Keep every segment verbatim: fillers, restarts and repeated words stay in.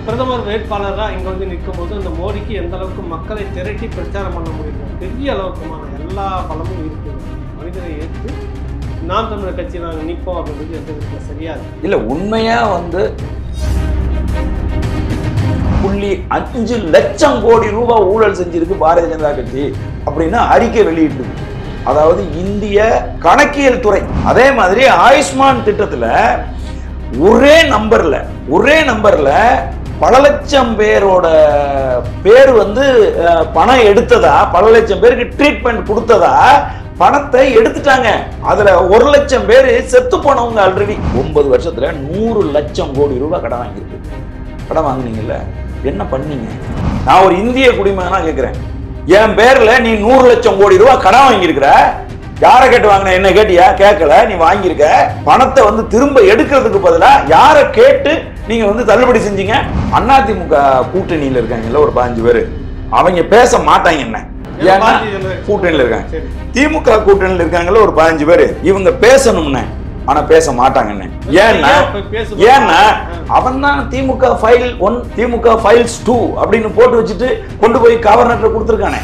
பிரதமர் வேட்பாளராக இங்கே வந்து நிற்கும் போது அந்த மோடிக்கு எந்த அளவுக்கு மக்களை திரட்டி பிரச்சாரம் பண்ண முடியும், பெரிய அளவுக்குமான எல்லா பலமும் இருக்குது. மனிதரை ஏற்று நாம் தமிழர் கட்சி நாங்கள் நிற்போம் அப்படின்றது எந்த விதத்தில் சரியாது இல்லை. உண்மையாக வந்து புள்ளி அஞ்சு லட்சம் கோடி ரூபாய் ஊழல் செஞ்சிருக்கு பாரதிய ஜனதா கட்சி அப்படின்னு அறிக்கை வெளியிட்டு. அதாவது இந்திய கணக்கியல் துறை. அதே மாதிரி ஆயுஷ்மான் திட்டத்துல ஒரே நம்பர்ல ஒரே நம்பர்ல பல லட்சம் பேரோட பேர் வந்து பணம் எடுத்ததா, பல லட்சம் பேருக்கு ட்ரீட்மெண்ட் கொடுத்ததா பணத்தை எடுத்துட்டாங்க. அதுல ஒரு லட்சம் பேர் செத்து போனவங்க ஆல்ரெடி. ஒன்பது வருஷத்துல நூறு லட்சம் கோடி ரூபாய் கடன் வாங்கியிருக்கு. கடன் வாங்கினீங்கல்ல, என்ன பண்ணீங்க? நான் ஒரு இந்திய குடிமகனா கேட்கிறேன், என் பேர்ல நீ நூறு லட்சம் கோடி ரூபாய் கடன் வாங்கியிருக்கிற, யாரை கேட்டு வாங்கின? என்ன கேட்டியா? கேட்கல. நீ வாங்கியிருக்க பணத்தை வந்து திரும்ப எடுக்கிறதுக்கு பதிலா யாரை கேட்டு நீங்க வந்து தள்ளுபடி செஞ்சீங்க? அதிமுக கூட்டணியில இருக்காங்கல்ல ஒரு பதினஞ்சு பேரு, அவங்க பேச மாட்டாங்க. என்ன கூட்டணியில இருக்காங்க, திமுக கூட்டணியில இருக்காங்கல்ல ஒரு பதினஞ்சு பேரு, இவங்க பேசணும்னு ஆனா பேச மாட்டாங்கன்னு. ஏன்னா ஏன்னா அவன் தான் DMK file one, DMK files two அப்படின்னு போட்டு வச்சுட்டு கொண்டு போய் கவர்னர்ல கொடுத்துருக்கானே.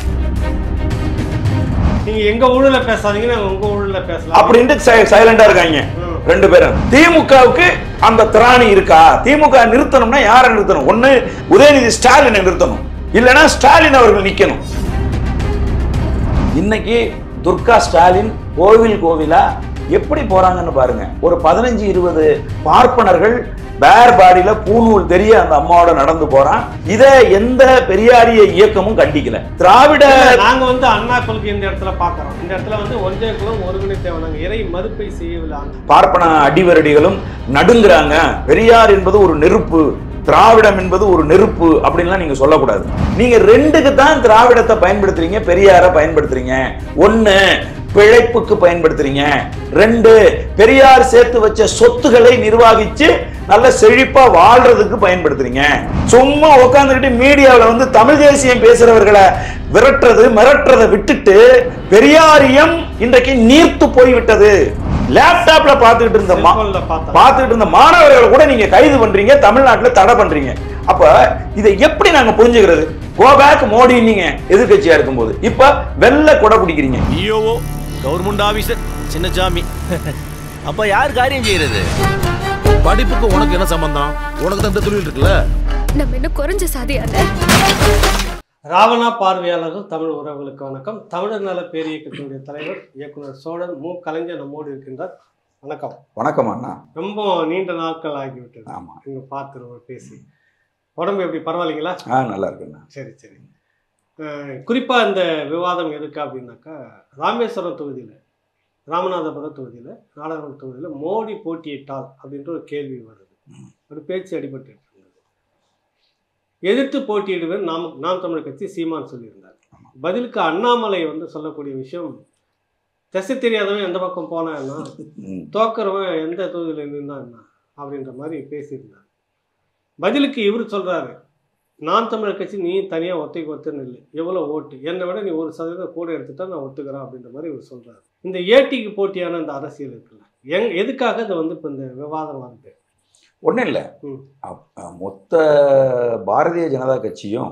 நீங்க எங்க ஊழல பேசாதீங்க, நாங்க உங்க ஊழல பேசலாம் அப்படின்ட்டு சைலண்டா இருக்காங்க ரெண்டு பேரும். திமுகவுக்கு அந்த திராணி இருக்கா? திமுக நிறுத்தணும்னா யாரை நிறுத்தணும்? ஒண்ணு உதயநிதி ஸ்டாலினை நிறுத்தணும், இல்லைன்னா ஸ்டாலின் அவர்கள் நிக்கணும். இன்னைக்கு துர்கா ஸ்டாலின் கோவில் கோவிலா எப்படி போறாங்கன்னு பாருங்க. ஒரு பதினஞ்சு இருபது பார்ப்பனர்கள் பேர் பாடியில பூநூல் தெரிய அந்த அம்மாவோட நடந்து போறான். இத எந்த பெரியாரிய இயக்கமும் கண்டிக்கல. திராவிட நாங்க வந்து அண்ணா கொள்கை இந்த இடத்துல பாக்குறோம். இந்த இடத்துல வந்து ஒன்றே குலம் ஒருங்கிணை தேவை. நாங்க இறை மறுப்பை செய்யவில்லை. பார்ப்பன அடிவரடிகளும் நடுங்குறாங்க. பெரியார் என்பது ஒரு நெருப்பு, திராவிடம் என்பது ஒரு நெருப்பு அப்படின்லாம் நீங்க சொல்லக்கூடாது. நீங்க ரெண்டுக்கு தான் திராவிடத்தை பயன்படுத்துறீங்க, பெரியாரை பயன்படுத்துறீங்க. ஒண்ணு பிழைப்புக்கு பயன்படுத்துறீங்க, ரெண்டு பெரியார் சேர்த்து வச்ச சொத்துக்களை நிர்வாகிச்சு நல்ல செழிப்பா வாழ்றதுக்கு பயன்படுத்துறீங்க. சும்மா உட்காந்துக்கிட்டு மீடியாவில் வந்து தமிழ் தேசியம் பேசுறவர்களை விரட்டுறது மிரட்டுறதை விட்டுட்டு பெரியாரியம் இன்றைக்கு நீர்த்து போய்விட்டது. லேப்டாப்ல பாத்துக்கிட்டு இருந்த பாத்துக்கிட்டு இருந்த மாணவர்களை கூட நீங்க கைது பண்றீங்க, தமிழ்நாட்டில் தடை பண்றீங்க. அப்ப இதை எப்படி நாங்க புரிஞ்சுக்கிறது? கோ பேக் மோடி நீங்க எதிர்கட்சியா இருக்கும்போது இப்ப வெள்ள கொடை பிடிக்கிறீங்க. ஈஓஓ கவர்மெண்ட் ஆபீசர் சின்ன ஜாமி. அப்ப யார் காரியம் செய்யறது? படிப்புக்கு உனக்கு என்ன சம்பந்தம்? உனக்கு தான் தொழில் இருக்குல்ல. நம்ம என்ன குறைஞ்ச சாதியால? ராவணா பார்வையாளர்கள் தமிழ் உறவுகளுக்கு வணக்கம். தமிழர் நல பேரியக்கத்தினுடைய தலைவர் இயக்குனர் சோழன் மு கலைஞர் நம்மோடு இருக்கின்றார். வணக்கம். வணக்கம் அண்ணா. ரொம்ப நீண்ட நாட்கள் ஆகிவிட்டது. ஆமா, நீங்க பார்த்துருவோம் பேசி. உடம்பு எப்படி பரவாயில்லைங்களா? ஆ, நல்லா இருக்குண்ணா. சரி சரி. குறிப்பாக இந்த விவாதம் எதுக்கு அப்படின்னாக்கா, ராமேஸ்வரம் தொகுதியில், ராமநாதபுரம் தொகுதியில், நாடாளுமன்ற தொகுதியில் மோடி போட்டியிட்டால் அப்படின்ற ஒரு கேள்வி வருது. ஒரு பேச்சு அடிபட்டு இருந்தது. எதிர்த்து போட்டியிடுவேன் நாம் நாம் தமிழர் கட்சி சீமான் சொல்லியிருந்தார். பதிலுக்கு அண்ணாமலை வந்து சொல்லக்கூடிய விஷயம், திசை தெரியாதவன் எந்த பக்கம் போனான்னா, தோக்கிறவன் எந்த தொகுதியில் நின்றான்னா அப்படின்ற மாதிரி பேசியிருந்தார். பதிலுக்கு இவர் சொல்றாரு, நான் தமிழர் கட்சி நீ தனியாக ஒத்தைக்கு ஒருத்தர் இல்லை, எவ்வளோ ஓட்டு என்னை விட நீ ஒரு சதவீதம் கூட எடுத்துட்டா நான் ஒத்துக்கிறேன் அப்படின்ற மாதிரி இவர் சொல்றாரு. இந்த ஏட்டிக்கு போட்டியான இந்த அரசியல் இருக்குல்ல, எங் எதுக்காக இது வந்து இப்போ இந்த விவாதம் வருது? ஒன்றும் இல்லை, மொத்த பாரதிய ஜனதா கட்சியும்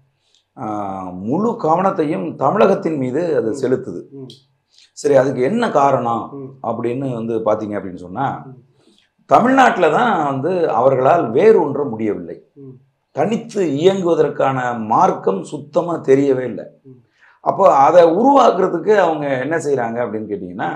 முழு கவனத்தையும் தமிழகத்தின் மீது அது செலுத்துது. சரி, அதுக்கு என்ன காரணம் அப்படின்னு வந்து பார்த்தீங்க அப்படின்னு சொன்னால், தமிழ்நாட்டில் தான் வந்து அவர்களால் வேரூன்ற முடியவில்லை. தனித்து இயங்குவதற்கான மார்க்கம் சுத்தமாக தெரியவே இல்லை. அப்போ அதை உருவாக்குறதுக்கு அவங்க என்ன செய்கிறாங்க அப்படின்னு கேட்டிங்கன்னா,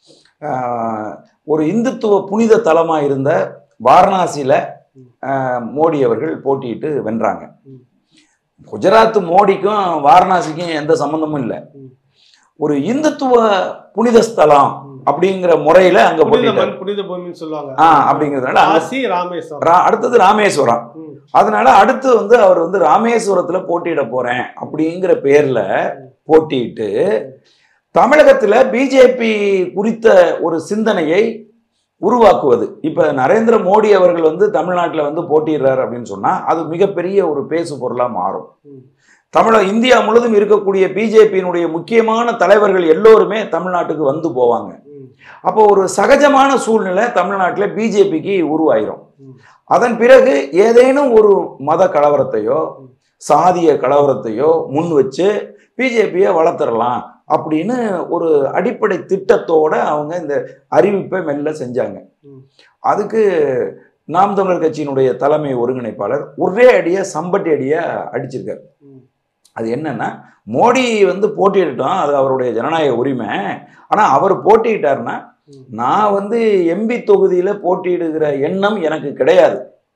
ஒரு இந்துத்துவ புனித தலமாக இருந்த வாரணாசியில் மோடி அவர்கள் போட்டியிட்டு வென்றாங்க. குஜராத் மோடிக்கும் வாரணாசிக்கும் எந்த சம்பந்தமும் இல்லை. ஒரு இந்துத்துவ புனித ஸ்தலம் அப்படிங்கிற முறையில அங்க புனித பூமின்னு சொல்லுவாங்க. ஆஹ் அப்படிங்கிறதுனால ராமேஸ்வரம், அடுத்தது ராமேஸ்வரம். அதனால அடுத்து வந்து அவர் வந்து ராமேஸ்வரத்துல போட்டியிட போறேன் அப்படிங்கிற பேர்ல போட்டியிட்டு தமிழகத்துல பிஜேபி குறித்த ஒரு சிந்தனையை உருவாக்குவது. இப்ப நரேந்திர மோடி அவர்கள் வந்து தமிழ்நாட்டில் வந்து போட்டியிடுறாரு அப்படின்னு சொன்னா அது மிகப்பெரிய ஒரு பேசு பொருளா மாறும். தமிழக இந்தியா முழுவதும் இருக்கக்கூடிய பிஜேபியினுடைய முக்கியமான தலைவர்கள் எல்லோருமே தமிழ்நாட்டுக்கு வந்து போவாங்க. அப்போ ஒரு சகஜமான சூழ்நிலை தமிழ்நாட்டில் பிஜேபிக்கு உருவாயிரும். அதன் பிறகு ஏதேனும் ஒரு மத கலவரத்தையோ சாதிய கலவரத்தையோ முன் வச்சு பிஜேபியை வளர்த்துடலாம் அப்படின்னு ஒரு அடிப்படை திட்டத்தோட அவங்க இந்த அறிவிப்பை மெல்ல செஞ்சாங்க. அதுக்கு நாம் தமிழர் கட்சியினுடைய தலைமை ஒருங்கிணைப்பாளர் ஒரே அடியை சம்பட்டி அடியை அடிச்சிருக்காரு. அது என்னன்னா, மோடி வந்து போட்டியிட்டோம், அது அவருடைய ஜனநாயக உரிமை. ஆனால் அவர் போட்டியிட்டாருன்னா நான் வந்து எம்பி தொகுதியில் போட்டியிடுகிற எண்ணம் எனக்கு கிடையாது.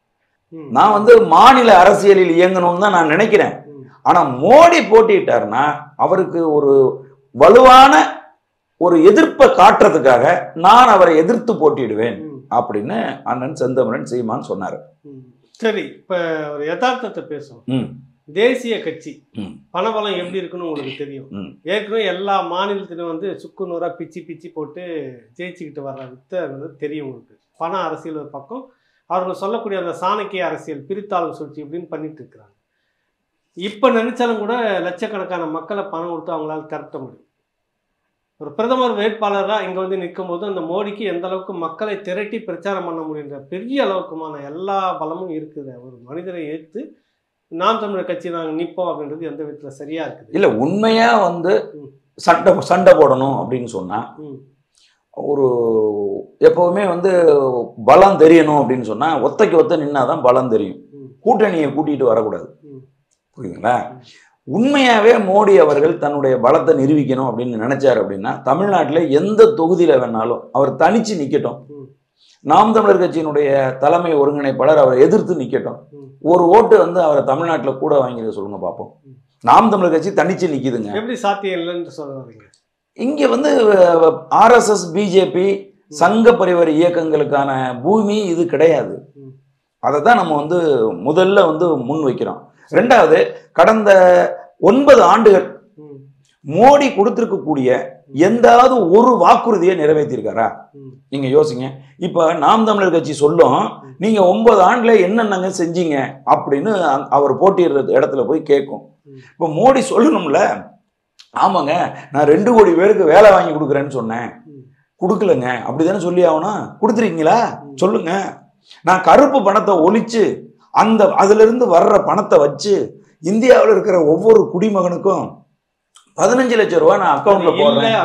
நான் வந்து மாநில அரசியலில் இயங்கணும்னு தான் நான் நினைக்கிறேன். ஆனால் மோடி போட்டியிட்டாருன்னா அவருக்கு ஒரு வலுவான ஒரு எதிர்ப்பை காட்டுறதுக்காக நான் அவரை எதிர்த்து போட்டியிடுவேன் அப்படின்னு அண்ணன் செந்தமிழன் சீமான் சொன்னார். சரி, இப்போ ஒரு யதார்த்தத்தை பேசுவோம். தேசிய கட்சி பணபலம் எப்படி இருக்குன்னு உங்களுக்கு தெரியும். ஏற்கனவே எல்லா மாநிலத்திலும் வந்து சுக்கு நூறா பிச்சு பிச்சு போட்டு ஜெயிச்சுக்கிட்டு வர்ற வித்த தெரியும் உங்களுக்கு. பண அரசியல் ஒரு பக்கம், அவர்கள் சொல்லக்கூடிய அந்த சாணக்கிய அரசியல் பிரித்தாளும் சூழ்ச்சி இப்படின்னு பண்ணிட்டு இருக்கிறாங்க. இப்போ நினைச்சாலும் கூட லட்சக்கணக்கான மக்களை பணம் கொடுத்து அவங்களால திரட்ட முடியும். ஒரு பிரதமர் வேட்பாளராக இங்கே வந்து நிற்கும் போது அந்த மோடிக்கு எந்த அளவுக்கு மக்களை திரட்டி பிரச்சாரம் பண்ண முடியுன்ற பெரிய அளவுக்குமான எல்லா பலமும் இருக்குது. ஒரு மனிதரை ஏற்று நாம் தமிழர் கட்சி நாங்கள் நிற்போம் அப்படின்றது எந்த விதத்தில் சரியா இருக்குது? இல்லை, உண்மையா வந்து சண்டை சண்டை போடணும் அப்படின்னு சொன்னா ஒரு எப்பவுமே வந்து பலம் தெரியணும் அப்படின்னு சொன்னா ஒத்தைக்கு ஒத்த நின்னாதான் பலம் தெரியும். கூட்டணியை கூட்டிட்டு வரக்கூடாது. புரியுதுங்களா? உண்மையாவே மோடி அவர்கள் தன்னுடைய பலத்தை நிரூபிக்கணும் அப்படின்னு நினைச்சாரு அப்படின்னா தமிழ்நாட்டில் எந்த தொகுதியில வேணாலும் அவர் தனிச்சு நிக்கட்டும். நாம் தமிழர் கட்சியினுடைய தலைமை ஒருங்கிணைப்பாளர் அவரை எதிர்த்து நிக்கட்டும். ஒரு ஓட்டு வந்து அவரை தமிழ்நாட்டில் கூட வாங்கிட சொல்லுங்க பார்ப்போம். நாம் தமிழர் கட்சி தனிச்சு நிக்குதுங்க. எப்படி சாத்தியம் இல்லைன்னு சொல்லுவாங்க? இங்க வந்து ஆர்எஸ்எஸ் பிஜேபி சங்க பரிவார இயக்கங்களுக்கான பூமி இது கிடையாது. அதை தான் நம்ம வந்து முதல்ல வந்து முன் வைக்கிறோம். ரெண்டாவது, கடந்த ஒன்பது ஆண்டுகள் மோடி கொடுத்திருக்கக்கூடிய எந்தாவது ஒரு வாக்குறுதியை நிறைவேற்றிருக்காரா? நீங்க யோசிங்க. இப்ப நாம் தமிழர் கட்சி சொல்லும், நீங்க ஒன்பது ஆண்டுல என்னென்னங்க செஞ்சீங்க அப்படின்னு அவர் போட்டியிடுற இடத்துல போய் கேட்கும். இப்ப மோடி சொல்லணும்ல, ஆமாங்க நான் ரெண்டு கோடி பேருக்கு வேலை வாங்கி கொடுக்குறேன்னு சொன்னேன், கொடுக்கலங்க அப்படிதானே சொல்லி ஆகணும். கொடுத்துருக்கீங்களா சொல்லுங்க. நான் கருப்பு பணத்தை ஒழிச்சு அந்த அதுல இருந்து வர்ற பணத்தை வச்சு இந்தியாவில் இருக்கிற ஒவ்வொரு குடிமகனுக்கும் பதினஞ்சு லட்சம் ரூபாய் நான் அக்கௌண்ட்ல போடுறேன்.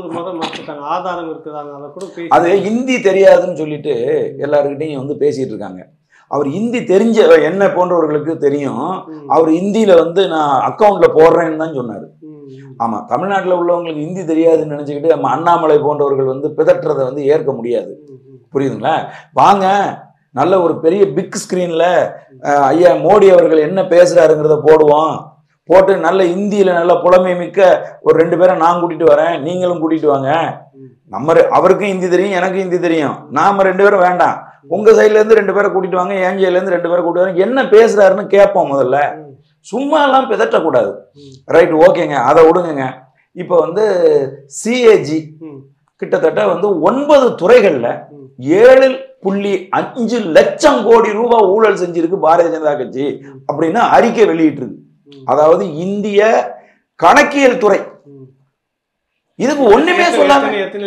ஆதாரம் இருக்குதாங்க. அது ஹிந்தி தெரியாதுன்னு சொல்லிட்டு எல்லாருக்கிட்டையும் வந்து பேசிட்டு இருக்காங்க. அவர் ஹிந்தி தெரிஞ்ச என்ன போன்றவர்களுக்கு தெரியும். அவர் ஹிந்தியில வந்து நான் அக்கௌண்ட்ல போடுறேன்னு தான் சொன்னாரு. ஆமா, தமிழ்நாட்டில் உள்ளவங்களுக்கு ஹிந்தி தெரியாதுன்னு நினைச்சுக்கிட்டு நம்ம அண்ணாமலை போன்றவர்கள் வந்து பிதற்றதை வந்து ஏற்க முடியாது. புரியுதுங்களா? வாங்க, நல்ல ஒரு பெரிய பிக் ஸ்கிரீன்ல ஐயா மோடி அவர்கள் என்ன பேசுறாருங்கிறத போடுவோம். போட்டு நல்ல இந்தியில நல்ல புலமை மிக்க ஒரு ரெண்டு பேரை நான் கூட்டிட்டு வரேன், நீங்களும் கூட்டிட்டு வாங்க. நம்ம அவருக்கும் ஹிந்தி தெரியும், எனக்கும் ஹிந்தி தெரியும். நாம ரெண்டு பேரும் வேண்டாம், உங்க சைட்ல இருந்து ரெண்டு பேரை கூட்டிட்டு வாங்க, என் சைட்ல இருந்து ரெண்டு பேரை கூட்டிட்டு வாங்க, என்ன பேசுறாருன்னு கேட்போம். முதல்ல சும்மா எல்லாம் பிதற்றக்கூடாது. ரைட், ஓகேங்க, அதை விடுங்க. இப்ப வந்து சிஏஜி கிட்டத்தட்ட வந்து ஒன்பது துறைகள்ல ஏழு புள்ளி அஞ்சு லட்சம் கோடி ரூபாய் ஊழல் செஞ்சிருக்கு பாரதிய ஜனதா கட்சி அப்படின்னு அறிக்கை வெளியிட்டு இருக்கு. அதாவது இந்திய கணக்கியல் துறை இதுக்கு ஒண்ணுமே சொல்லாம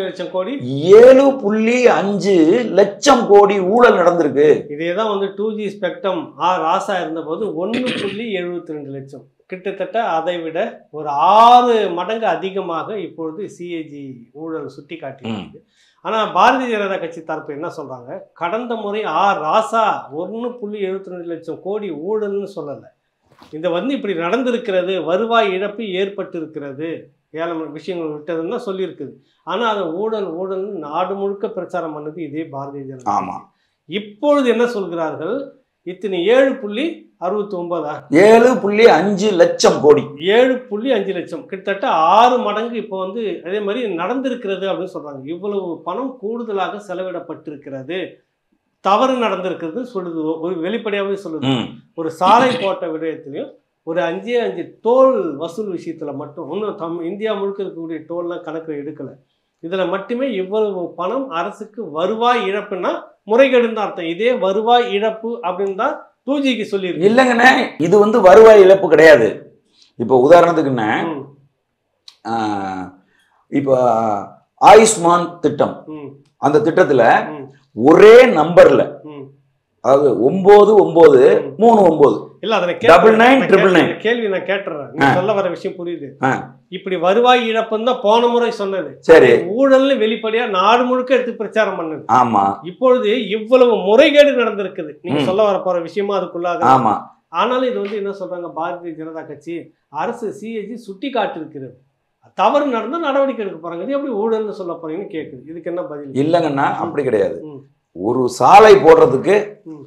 ஏழு புள்ளி அஞ்சு லட்சம் கோடி ஊழல் நடந்திருக்கு. இதேதான் வந்து two G spectrum R Raja இருந்த போது ஒன்னு புள்ளி எழுபத்தி ரெண்டு லட்சம், கிட்டத்தட்ட அதை விட ஒரு ஆறு மடங்கு அதிகமாக இப்பொழுது சிஏஜி ஊழல் சுட்டி காட்டியிருக்கு. ஆனால் பாரதிய ஜனதா கட்சி தரப்பு என்ன சொல்றாங்க, கடந்த முறை ஆர் ராசா ஒன்று புள்ளி எழுபத்தி ரெண்டு லட்சம் கோடி ஊழல்னு சொல்லலை, இந்த வந்து இப்படி நடந்திருக்கிறது, வருவாய் இழப்பு ஏற்பட்டு இருக்கிறது, ஏழை விஷயங்கள் விட்டதுன்னு தான் சொல்லியிருக்குது. ஆனால் அதை ஊழல் ஊழல்னு நாடு முழுக்க பிரச்சாரம் பண்ணது இதே பாரதிய ஜனதா. ஆமாம், இப்பொழுது என்ன சொல்கிறார்கள், இத்தனை ஏழு புள்ளி அறுபத்தி ஒன்பதா ஏழு புள்ளி அஞ்சு லட்சம் கோடி ஏழு புள்ளி அஞ்சு லட்சம் கிட்டத்தட்ட ஆறு மடங்கு இப்போ வந்து அதே மாதிரி நடந்திருக்கிறது அப்படின்னு சொல்றாங்க. இவ்வளவு பணம் கூடுதலாக செலவிடப்பட்டிருக்கிறது, தவறு நடந்திருக்கிறது சொல்லுது, ஒரு வெளிப்படையாகவே சொல்லுது. ஒரு சாலை போட்ட விடயத்திலையும் ஒரு அஞ்சே அஞ்சு டோல் வசூல் விஷயத்துல மட்டும், இன்னும் தம் இந்தியா முழுக்க இருக்கக்கூடிய டோல்லாம் கணக்கு எடுக்கலை, இதுல மட்டுமே இவ்வளவு பணம் அரசுக்கு வருவாய் இழப்புன்னா முறைகேடுன்னு அர்த்தம். இதே வருவாய் இழப்பு அப்படின்னு தான் டூ ஜிக்கு சொல்லியிருக்கு. இல்லைங்கண்ணே, இது வந்து வருவாய் இழப்பு கிடையாது. இப்போ உதாரணத்துக்குண்ணே, இப்போ ஆயுஷ்மான் திட்டம். ம். அந்த திட்டத்துல ம். ஒரே நம்பர்ல, ம். அதாவது ஒன்பது ஒன்பது மூணு ஒன்பது இல்ல அதை டபுள் நைன் ட்ரிபிள் நைன் கேள்வி நான் கேட்டுறேன். நீ சொல்ல வர விஷயம் புரியுது. ஆ. இப்படி வருவாய் இழப்புன்னு தான் போன முறை சொன்னது. சரி. ஊழல்னு வெளிப்படையா நாடு முழுக்க எடுத்து பிரச்சாரம் பண்ணது. ஆமா. இப்பொழுது இவ்வளவு முறைகேடு நடந்திருக்குது. நீங்க சொல்ல வர போற விஷயமா அதுக்குள்ளாக. ஆமா. ஆனாலும் இது வந்து என்ன சொல்றாங்க, பாரதிய ஜனதா கட்சி அரசு சிஏஜி சுட்டி காட்டிருக்கிறது, தவறு நடந்தா நடவடிக்கை எடுக்க போறாங்க. இது எப்படி ஊழல்னு சொல்ல போறீங்கன்னு கேக்குது. இதுக்கு என்ன பதில்? இல்லைங்கண்ணா, அப்படி கிடையாது. ம். ஒரு சாலை போடுறதுக்கு ம்.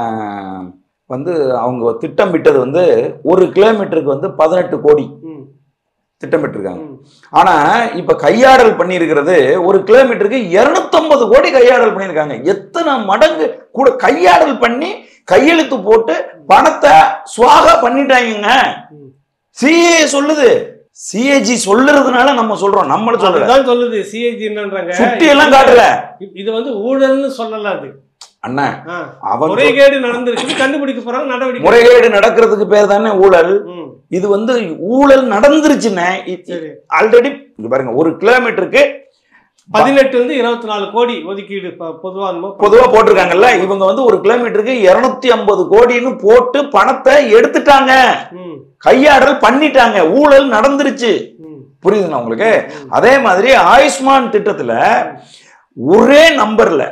வந்து அவங்க திட்டமிட்டது வந்து ஒரு கிலோமீட்டருக்கு வந்து பதினெட்டு கோடி ம். திட்டமிட்டிருக்காங்க. ம். ஆனா இப்ப கையாடல் பண்ணியிருக்கிறது ஒரு கிலோமீட்டருக்கு இருநூத்தி ஐம்பது கோடி கையாடல் பண்ணியிருக்காங்க. எத்தனை மடங்கு கூட கையாடல் பண்ணி கையெழுத்து போட்டு பணத்தை சுவாகா பண்ணிட்டாங்க. சிஏ சொல்லுது, சிஏஜி சொல்லுறதுனால நம்ம சொல்றோம், நம்மள சொல்றதான் சொல்லுது. சிஏஜி என்னன்றாங்க, சுட்டி எல்லாம் காட்டல. இது வந்து ஊழல்னு சொல்லல. அது அண்ணா, அவன் முறைகேடு நடந்திருக்கு, கண்டுபிடிக்க போறாங்க, நடவடிக்கை. முறைகேடு நடக்கிறதுக்கு பேர் தானே ஊழல். இது வந்து ஊழல் நடந்துருச்சுன்னு ஆல்ரெடி பாருங்க. ஒரு கிலோமீட்டருக்கு பதினெட்டு வந்து இருபத்தி நாலு கோடி ஒதுக்கீடு பொதுவா பொதுவா போட்டிருக்காங்கல்ல. இவங்க வந்து ஒரு கிலோமீட்டருக்கு இருநூத்தி ஐம்பது கோடின்னு போட்டு பணத்தை எடுத்துட்டாங்க, கையாடல் பண்ணிட்டாங்க, ஊழல் நடந்துருச்சு. புரியுதுண்ணா உங்களுக்கு? அதே மாதிரி ஆயுஷ்மான் திட்டத்துல ஒரே நம்பர்ல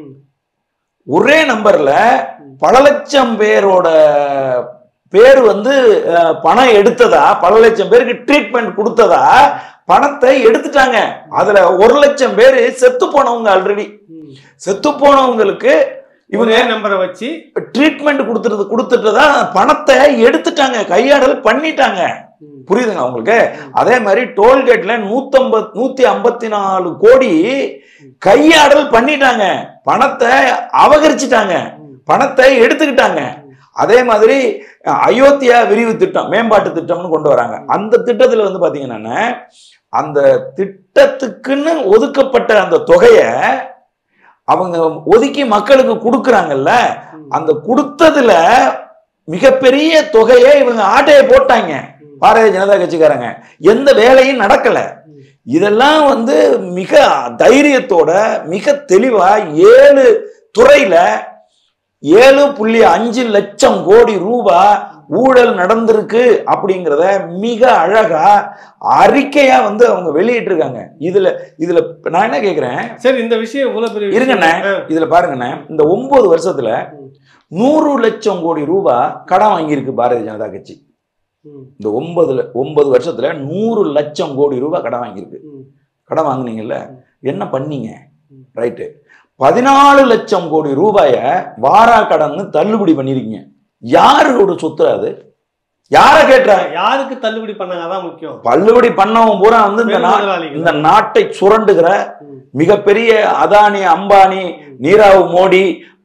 ஒரே நம்பர்ல பல லட்சம் பேரோட பேர் வந்து பணம் எடுத்ததா, பல லட்சம் பேருக்கு ட்ரீட்மெண்ட் கொடுத்ததா பணத்தை எடுத்துட்டாங்க. அதுல ஒரு லட்சம் பேரு செத்து போனவங்க, ஆல்ரெடி செத்து போனவங்களுக்கு இவங்க நம்பரை வச்சு ட்ரீட்மெண்ட் கொடுத்துறது கொடுத்துட்டதா பணத்தை எடுத்துட்டாங்க, கையாடல் பண்ணிட்டாங்க. புரியுதுங்க உங்களுக்கு? அதே மாதிரி டோல்கேட்ல நூத்தி ஐம்பது நூத்தி ஐம்பத்தி நாலு கோடி கையாடல் பண்ணிட்டாங்க, பணத்தை அபகரிச்சுட்டாங்க, பணத்தை எடுத்துக்கிட்டாங்க. அதே மாதிரி அயோத்தியா விரிவு திட்டம், மேம்பாட்டு திட்டம்னு கொண்டு வராங்க. அந்த திட்டத்துல வந்து பாத்தீங்கன்னா அந்த திட்டத்துக்குன்னு ஒதுக்கப்பட்ட அந்த தொகையை அவங்க ஒதுக்கி மக்களுக்கு கொடுக்குறாங்கல்ல, அந்த கொடுத்ததுல மிகப்பெரிய தொகையை இவங்க ஆட்டையை போட்டாங்க பாரதிய ஜனதா கட்சிக்காரங்க. எந்த வேலையும் நடக்கல. இதெல்லாம் வந்து மிக தைரியத்தோட மிக தெளிவா ஏழு துறையில ஏழு புள்ளி அஞ்சு லட்சம் கோடி ரூபாய் ஊழல் நடந்திருக்கு அப்படிங்கிறத மிக அழகா அறிக்கையா வந்து அவங்க வெளியிட்டு இருக்காங்க. இதுல இதுல நான் என்ன கேக்குறேன், சரி இந்த விஷயம் இவ்வளவு பெரிய இருங்கண்ணே, இதுல பாருங்கண்ணே, இந்த ஒன்பது வருஷத்துல நூறு லட்சம் கோடி ரூபாய் கடன் வாங்கியிருக்கு பாரதிய ஜனதா கட்சி. இந்த ஒன்பதுல ஒன்பது வருஷத்துல நூறு லட்சம் கோடி ரூபாய் கடன் வாங்கியிருக்கு. கடன் வாங்குனீங்கல்ல, என்ன பண்ணீங்க? ரைட்டு, பதினாலு லட்சம் கோடி ரூபாய வாரா கடன் தள்ளுபடி பண்ணிருக்கீங்க. யாரோட சொத்து அது? யார கேட்டா? யாருக்கு தள்ளுபடி பண்ணாங்க அதான் முக்கியம். தள்ளுபடி பண்ணவன் பூரா வந்து இந்த நாட்டை சுரண்டுகிற மிகப்பெரிய அதானி, அம்பானி, நீரவ் மோடி,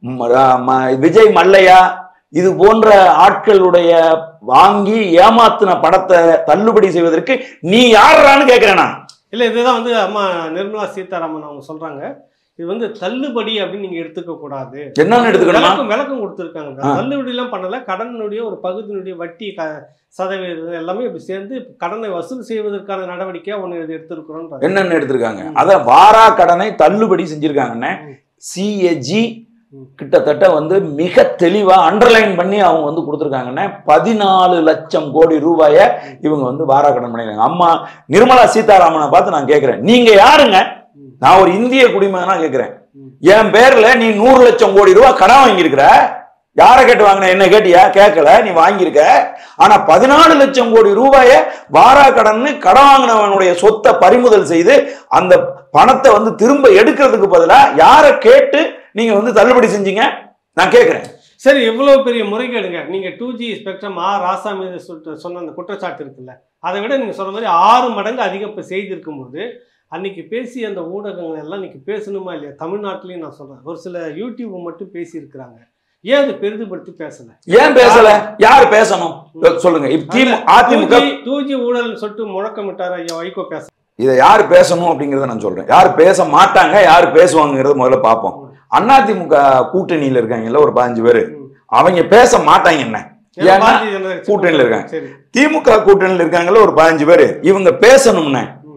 விஜய் மல்லையா, இது போன்ற ஆட்களுடைய வாங்கி ஏமாத்தின பணத்தை தள்ளுபடி செய்வதற்கு நீ யாரான்னு கேட்கிறேனா? இல்ல, இதுதான் வந்து அம்மா நிர்மலா சீதாராமன் அவங்க சொல்றாங்க, இது வந்து தள்ளுபடி அப்படின்னு நீங்க எடுத்துக்க கூடாது. என்னன்னு எடுத்துக்கணும்? விளக்கம் கொடுத்துருக்காங்க. தள்ளுபடி எல்லாம் பண்ணல, கடனுடைய ஒரு பகுதியினுடைய வட்டி சதவீதம் எல்லாமே இப்படி சேர்ந்து கடனை வசூல் செய்வதற்கான நடவடிக்கையா ஒண்ணு எடுத்திருக்கிறோம். என்னன்னு எடுத்திருக்காங்க? அத வாரா கடனை தள்ளுபடி செஞ்சிருக்காங்கன்னு சிஏஜி கிட்டத்தட்ட வந்து மிக தெளிவா அண்டர்லைன் பண்ணி அவங்க வந்து கொடுத்துருக்காங்கன்னா பதினாலு லட்சம் கோடி ரூபாய இவங்க வந்து வாரா கடன் பண்ணிருக்காங்க. அம்மா நிர்மலா சீதாராமனை பார்த்து நான் கேட்கிறேன், நீங்க யாருங்க? நான் ஒரு இந்திய குடிமகனா கேட்கிறேன், என் பேர்ல நீ நூறு லட்சம் கோடி ரூபாய் கடன் வாங்கியிருக்கிற, யாரை கேட்டு வாங்கின? என்ன கேட்டியா? கேட்கல, நீ வாங்கியிருக்க. ஆனா பதினாலு லட்சம் கோடி ரூபாய வாரா கடன் கடன் வாங்கினவனுடைய சொத்தை பறிமுதல் செய்து அந்த பணத்தை வந்து திரும்ப எடுக்கிறதுக்கு பதிலா யாரை கேட்டு நீங்க வந்து தள்ளுபடி செஞ்சீங்க? நான் கேட்கிறேன். சரி, எவ்வளவு பெரிய முறைகேடுங்க. நீங்க two G spectrum R Raja மீது சொன்ன அந்த குற்றச்சாட்டு இருக்குல்ல, அதை விட நீங்க சொன்ன மாதிரி ஆறு மடங்கு அதிகம் இப்ப செய்திருக்கும் போது அன்னைக்கு பேசி அந்த ஊடகங்கள் எல்லாம் இன்னைக்கு பேசணுமா இல்லையா? தமிழ்நாட்டிலையும் நான் சொல்றேன், ஒரு சில யூடியூப் மட்டும் பேசி இருக்கிறாங்க. ஏன் அதை பெரிதுபடுத்தி பேசல? ஏன் பேசல? யார் பேசணும் சொல்லுங்க. அதிமுக டூ ஜி ஊழல் சொல்லிட்டு முழக்கமிட்டார் ஐயா வைகோ. பேச இதை யார் பேசணும் அப்படிங்கறத நான் சொல்றேன். யார் பேச மாட்டாங்க, யார் பேசுவாங்கிறத முதல்ல பார்ப்போம். அதிமுக கூட்டணியில இருக்காங்கல்ல ஒரு பதினஞ்சு பேரு, அவங்க பேச மாட்டாங்க. என்ன கூட்டணியில இருக்காங்க, திமுக கூட்டணியில இருக்காங்கல்ல ஒரு பதினஞ்சு பேரு, இவங்க பேசணும்னு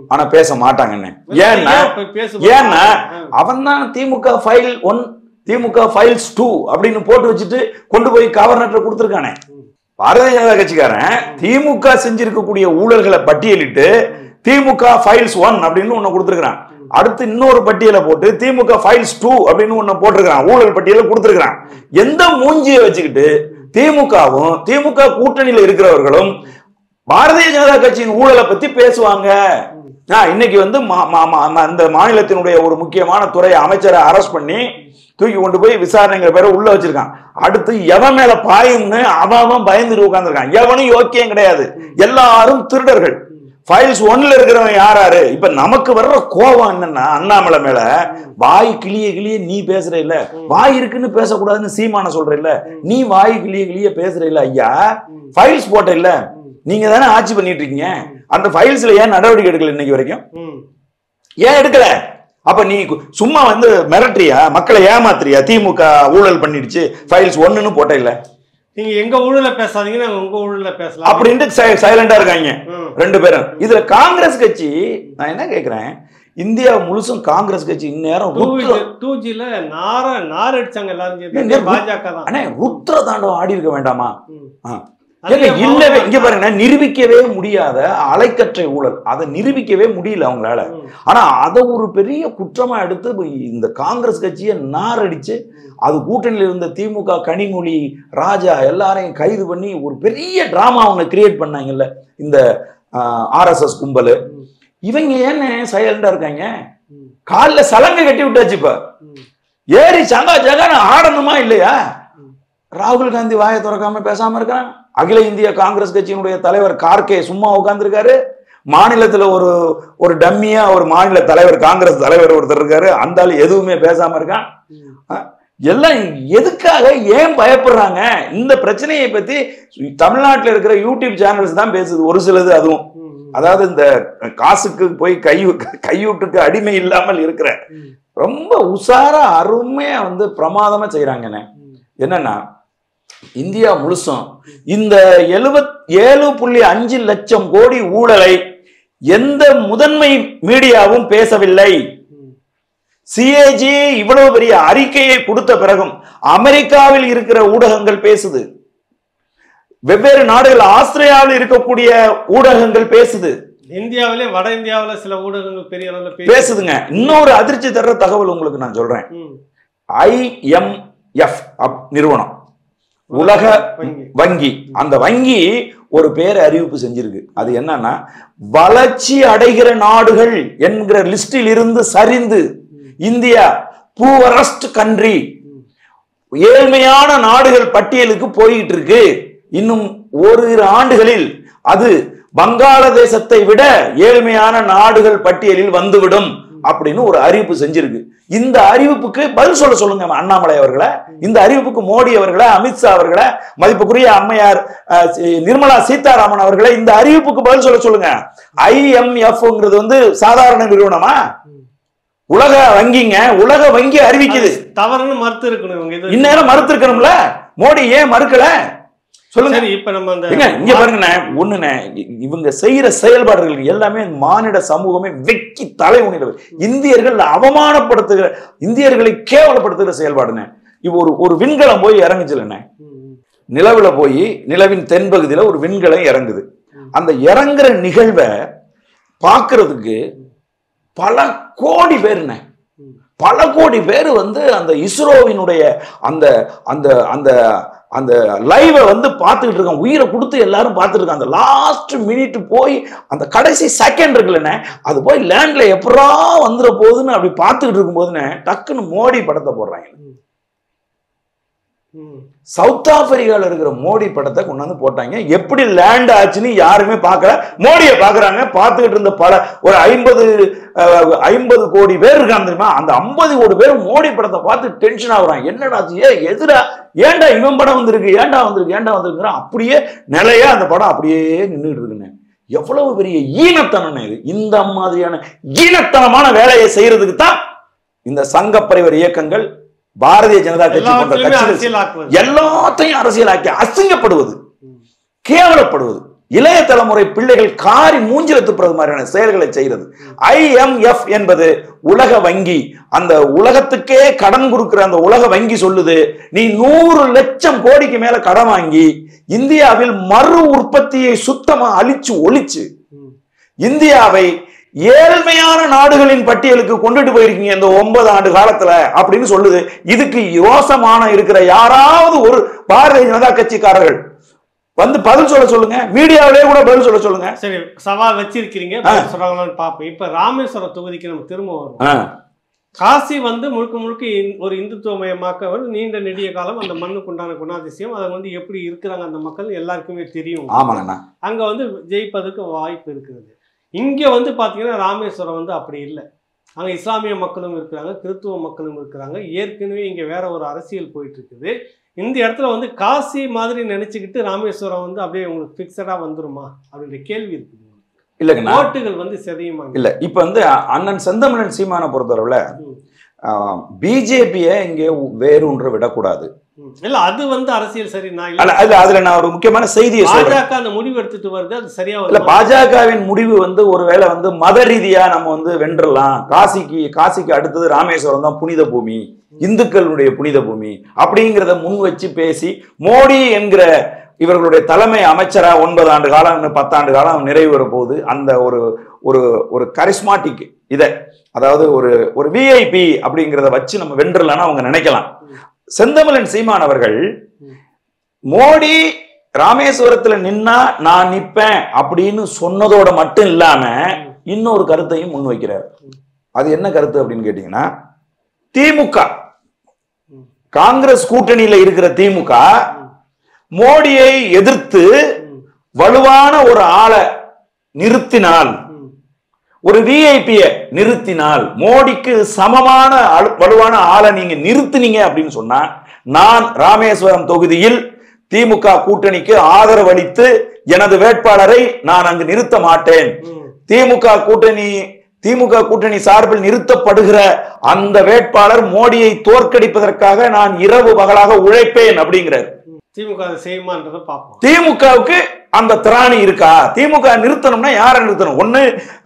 ஆனா பேச மாட்டாங்கன்னு. ஏன்னா ஏன்னா அவன் தான் DMK file one DMK files two அப்படின்னு போட்டு வச்சுட்டு கொண்டு போய் கவர்னர்ட்ட கொடுத்துருக்கானே. பாரதிய ஜனதா கட்சிக்காரன் திமுக செஞ்சிருக்கக்கூடிய ஊழல்களை பட்டியலிட்டு திமுக ஃபைல்ஸ் ஒன் அப்படின்னு ஒண்ணு கொடுத்துருக்கான். அடுத்து இன்னொரு பட்டியலை போட்டு திமுக ஃபைல்ஸ் டூ அப்படின்னு ஒண்ணு போட்டிருக்கான், ஊழல் பட்டியலை கொடுத்துருக்கான். எந்த மூஞ்சியை வச்சுக்கிட்டு திமுகவும் திமுக கூட்டணியில் இருக்கிறவர்களும் பாரதிய ஜனதா கட்சியின் ஊழலை பத்தி பேசுவாங்க? இன்னைக்கு வந்து அந்த மாநிலத்தினுடைய ஒரு முக்கியமான துறை அமைச்சரை அரெஸ்ட் பண்ணி தூக்கி கொண்டு போய் விசாரணைங்கிற பேரை உள்ள வச்சிருக்கான். அடுத்து எவன் மேல பாயும்னு அவன் பயந்துட்டு உட்கார்ந்துருக்கான். எவனும் யோக்கியம் கிடையாது, எல்லாரும் திருடர்கள். ஃபைல்ஸ் ஒன்ல இருக்கிறவன் யாராரு? இப்ப நமக்கு வர்ற கோபம் என்னன்னா, அண்ணாமலை மேல வாய் கிளிய கிளிய நீ பேசுற இல்ல, வாய் இருக்குன்னு பேசக்கூடாதுன்னு சீமான சொல்ற இல்ல, நீ வாய் கிளிய கிளிய பேசுற இல்ல. ஐயா ஃபைல்ஸ் போட்ட இல்ல, நீங்க தானே ஆட்சி பண்ணிட்டு இருக்கீங்க. அந்த ஃபைல்ஸ்ல ஏன் நடவடிக்கை எடுக்கல இன்னைக்கு வரைக்கும்? ஏன் எடுக்கல? அப்ப நீ சும்மா வந்து மிரட்டுறியா, மக்களை ஏமாத்துறியா? திமுக ஊழல் பண்ணிடுச்சு ஃபைல்ஸ் ஒண்ணுன்னு போட்ட இல்ல, நீங்க எங்க ஊழல பேசாதீங்க, நாங்க உங்க ஊழல பேசலாம் அப்படின்ட்டு சைலண்டா இருக்காங்க ரெண்டு பேரும். இதுல காங்கிரஸ் கட்சி, நான் என்ன கேக்குறேன், இந்தியா முழுசும் காங்கிரஸ் கட்சி இந்நேரம் டூ ஜில நார நார் அடிச்சாங்க எல்லாரும், பாஜக தான் ருத்ர தாண்டவம் ஆடி இருக்க வேண்டாமா? இல்லவே இங்க பாருங்க, நிரூபிக்கவே முடியாத அலைக்கற்றை ஊழல், அதை நிரூபிக்கவே முடியல அவங்களால. ஆனா அதை ஒரு பெரிய குற்றமா எடுத்து இந்த காங்கிரஸ் கட்சியை நார் அடிச்சு அது கூட்டணியில் இருந்த திமுக கனிமொழி ராஜா எல்லாரையும் கைது பண்ணி ஒரு பெரிய டிராமா அவங்க கிரியேட் பண்ணாங்கல்ல இந்த ஆர் எஸ் எஸ் கும்பல். இவங்க ஏன்னு சைலண்டா இருக்காங்க? காலில் சலங்கை கட்டி விட்டாச்சு, இப்ப ஏறி சங்கா ஜகான ஆடணுமா இல்லையா? ராகுல் காந்தி வாயை திறக்காம பேசாம இருக்கான். அகில இந்திய காங்கிரஸ் கட்சியினுடைய தலைவர் கார்கே சும்மா உட்கார்ந்துருக்காரு. மாநிலத்துல ஒரு ஒரு டம்மியா ஒரு மாநில தலைவர் காங்கிரஸ் தலைவர் ஒருத்தர் இருக்காரு, அந்த ஆளு எதுவுமே பேசாம இருக்கான். எல்லாம் எதுக்காக, ஏன் பயப்படுறாங்க? இந்த பிரச்சனையை பத்தி தமிழ்நாட்டில் இருக்கிற யூடியூப் சேனல்ஸ் தான் பேசுது ஒரு சிலது. அதுவும் அதாவது இந்த காசுக்கு போய் கை கையூட்டுக்கு அடிமை இல்லாமல் இருக்கிற ரொம்ப உசாரா அருமையா வந்து பிரமாதமா செய்யறாங்கன்னு. என்னன்னா, இந்தியா முழுசும் இந்த எழுபத் ஏழு புள்ளி அஞ்சு லட்சம் கோடி ஊழலை எந்த முதன்மை மீடியாவும் பேசவில்லை. சிஏஜி இவ்வளவு பெரிய அறிக்கையை கொடுத்த பிறகும் அமெரிக்காவில் இருக்கிற ஊடகங்கள் பேசுது, வெவ்வேறு நாடுகள் ஆஸ்திரேலியாவில் இருக்கக்கூடிய ஊடகங்கள் பேசுது, இந்தியாவிலே வட இந்தியாவில சில ஊடகங்கள் பெரிய அளவில் பேசுதுங்க. இன்னொரு அதிர்ச்சி தர்ற தகவல் உங்களுக்கு நான் சொல்றேன். ஐ எம் எஃப் நிறுவனம், உலக வங்கி, அந்த வங்கி ஒரு பேரை அறிவிப்பு செஞ்சிருக்கு. அது என்னன்னா, வளர்ச்சி அடைகிற நாடுகள் என்கிற லிஸ்டில் இருந்து சரிந்து இந்தியா பூவரஸ்ட் கண்ட்ரி, ஏழ்மையான நாடுகள் பட்டியலுக்கு போயிட்டு இருக்கு. இன்னும் ஓரிரு ஆண்டுகளில் அது வங்காளதேசத்தை விட ஏழ்மையான நாடுகள் பட்டியலில் வந்துவிடும் அப்படின்னு ஒரு அறிவிப்பு செஞ்சிருக்கு. இந்த அறிவிப்புக்கு பதில் சொல்ல சொல்லுங்க அண்ணாமலை அவர்களை, இந்த அறிவிப்புக்கு மோடி அவர்களை, அமித்ஷா அவர்களை, மதிப்புக்குரிய அம்மையார் நிர்மலா சீதாராமன் அவர்களை இந்த அறிவிப்புக்கு பதில் சொல்ல சொல்லுங்க. ஐ எம் எஃப் வந்து சாதாரண நிறுவனமா? உலக வங்கிங்க, உலக வங்கி அறிவிக்குது. தவறுன்னு மறுத்து இருக்கணும், இந்நேரம் மறுத்து இருக்கணும்ல. மோடி ஏன் மறுக்கல சொல்லுங்க. இப்ப நம்ம இங்க பாருங்க, ஒண்ணுண்ணே, இவங்க செய்யற செயல்பாடுகள் எல்லாமே மானிட சமூகமே வெக்கி தலை உணிறது. இந்தியர்கள் அவமானப்படுத்துகிற, இந்தியர்களை கேவலப்படுத்துகிற செயல்பாடுன்னு. இப்ப ஒரு ஒரு விண்கலம் போய் இறங்குச்சுல்லண்ணே, நிலவுல போய் நிலவின் தென்பகுதியில ஒரு விண்கலம் இறங்குது. அந்த இறங்குற நிகழ்வை பார்க்கறதுக்கு பல கோடி பேருண்ணே, பல கோடி பேர் வந்து அந்த இஸ்ரோவினுடைய அந்த அந்த அந்த அந்த லைவை வந்து பார்த்துக்கிட்டு இருக்காங்க. உயிரை கொடுத்து எல்லாரும் பார்த்துட்டு இருக்காங்க. அந்த லாஸ்ட் மினிட் போய் அந்த கடைசி செகண்ட் இருக்குல்லண்ணே, அது போய் லேண்ட்ல எப்படா வந்துட போகுதுன்னு அப்படி பார்த்துக்கிட்டு இருக்கும் போதுன்னு டக்குன்னு மோடி படத்தை போடுறாங்க. சவுத் ஆப்பிரிக்கால இருக்கிற மோடி படத்தை கொண்டாந்து போட்டாங்க. எப்படி லேண்ட் ஆச்சுன்னு யாருமே பார்க்கல, மோடியை பாக்குறாங்க. பார்த்துக்கிட்டு இருந்த பல ஒரு ஐம்பது ஐம்பது கோடி பேர் இருக்காங்க தெரியுமா, அந்த ஐம்பது கோடி பேர் மோடி படத்தை பார்த்து டென்ஷன் ஆகுறாங்க. என்னடா ஏ எதிரா, ஏன்டா இவன் படம் வந்திருக்கு, ஏன்டா வந்திருக்கு ஏன்டா வந்திருக்குற அப்படியே நிலையா அந்த படம் அப்படியே நின்றுட்டு இருக்குன்னு. எவ்வளவு பெரிய ஈனத்தனம் இது. இந்த மாதிரியான ஈனத்தனமான வேலையை செய்யறதுக்கு தான் இந்த சங்க பரிவர் இயக்கங்கள், பாரதிய ஜனதா கட்சி போன்ற கட்சிகள் எல்லாத்தையும் அரசியலாக்கி அசிங்கப்படுவது, கேவலப்படுவது. இளைய தலைமுறை பிள்ளைகள் காரி மூஞ்சில துப்புறது மாதிரியான செயல்களை செய்யறது. ஐ எம் எஃப் என்பது உலக வங்கி, அந்த உலகத்துக்கே கடன் கொடுக்கிற அந்த உலக வங்கி சொல்லுது, நீ நூறு லட்சம் கோடிக்கு மேல கடன் வாங்கி இந்தியாவில் மறு உற்பத்தியை சுத்தமா அழிச்சு ஒழிச்சு இந்தியாவை ஏழ்மையான நாடுகளின் பட்டியலுக்கு கொண்டுட்டு போயிருக்கீங்க இந்த ஒன்பது ஆண்டு காலத்துல அப்படின்னு சொல்லுது. இதுக்கு யோசமான இருக்கிற யாராவது ஒரு பாரதிய ஜனதா கட்சிக்காரர்கள் வந்து பதில் சொல்ல சொல்லுங்க, மீடியாவிலே கூட பதில் சொல்ல சொல்லுங்க. சரி, சவால் வச்சிருக்கிறீங்க, சொல்றாங்களான்னு பாப்போம். இப்ப ராமேஸ்வரம் தொகுதிக்கு நம்ம திரும்ப வரும். காசி வந்து முழுக்க முழுக்க ஒரு இந்துத்துவமயமாக்க வந்து நீண்ட நெடிய காலம் அந்த மண்ணுக்கு உண்டான குணாதிசயம் அதை வந்து எப்படி இருக்கிறாங்க அந்த மக்கள் எல்லாருக்குமே தெரியும். ஆமாங்கண்ணா, அங்க வந்து ஜெயிப்பதற்கு வாய்ப்பு இருக்கிறது. இங்க வந்து பாத்தீங்கன்னா ராமேஸ்வரம் வந்து அப்படி இல்லை. அங்க இஸ்லாமிய மக்களும் இருக்கிறாங்க, கிறிஸ்துவ மக்களும் இருக்கிறாங்க. ஏற்கனவே இங்க வேற ஒரு அரசியல் போயிட்டு இருக்குது. இந்த இடத்துல வந்து காசி மாதிரி நினைச்சுக்கிட்டு ராமேஸ்வரம் வந்து அப்படியே உங்களுக்கு பிக்சடா வந்துருமா அப்படின்ற கேள்வி இருக்குது. இல்லைங்கண்ணா, ஓட்டுகள் வந்து செதையுமா? இல்ல, இப்ப வந்து அண்ணன் செந்தமிழன் சீமான பொறுத்தளவுல பிஜேபியை இங்கே வேரூன்ற விடக்கூடாது. இல்ல, அது வந்து அரசியல் சரி. நான் அதுல நான் ஒரு முக்கியமான செய்தியை பாஜக அந்த முடிவு எடுத்துட்டு வருது, அது சரியா இல்ல. பாஜகவின் முடிவு வந்து ஒருவேளை வந்து மத ரீதியா நம்ம வந்து வென்றலாம், காசிக்கு காசிக்கு அடுத்தது ராமேஸ்வரம் தான் புனித பூமி, இந்துக்களுடைய புனித பூமி அப்படிங்கிறத முன் வச்சு பேசி மோடி என்கிற இவர்களுடைய தலைமை அமைச்சரா ஒன்பது ஆண்டு காலம் பத்தாண்டு காலம் நிறைவு வர போகுது. அந்த ஒரு ஒரு ஒரு கரிஸ்மாட்டிக் இதை, அதாவது ஒரு ஒரு விஐபி அப்படிங்கிறத வச்சு நம்ம வென்றலாம்னு அவங்க நினைக்கலாம். செந்தமிழன் சீமான் அவர்கள் மோடி ராமேஸ்வரத்துல நின்னா நான் நிப்பேன் அப்படின்னு சொன்னதோட மட்டும் இல்லாம இன்னொரு கருத்தையும் முன்வைக்கிறார். அது என்ன கருத்து அப்படின்னு கேட்டீங்கன்னா, திமுக காங்கிரஸ் கூட்டணியில இருக்கிற திமுக மோடியை எதிர்த்து வலுவான ஒரு ஆளை நிறுத்தினால், ஒரு விஐபிய நிறுத்தினால், மோடிக்கு சமமான வலுவான ஆளை நீங்க நிறுத்தினீங்க அப்படின்னு சொன்னா நான் ராமேஸ்வரம் தொகுதியில் திமுக கூட்டணிக்கு ஆதரவு அளித்து எனது வேட்பாளரை நான் அங்கு நிறுத்த மாட்டேன். திமுக கூட்டணி திமுக கூட்டணி சார்பில் நிறுத்தப்படுகிற அந்த வேட்பாளர் மோடியை தோற்கடிப்பதற்காக நான் இரவு பகலாக உழைப்பேன் அப்படிங்கிறார். திமுக செய்யுமான்றதை பார்ப்போம். திமுகவுக்கு அந்த திராணி இருக்கா? திமுக நிறுத்தணும்னா யாரை நிறுத்தணும்? ஒண்ணு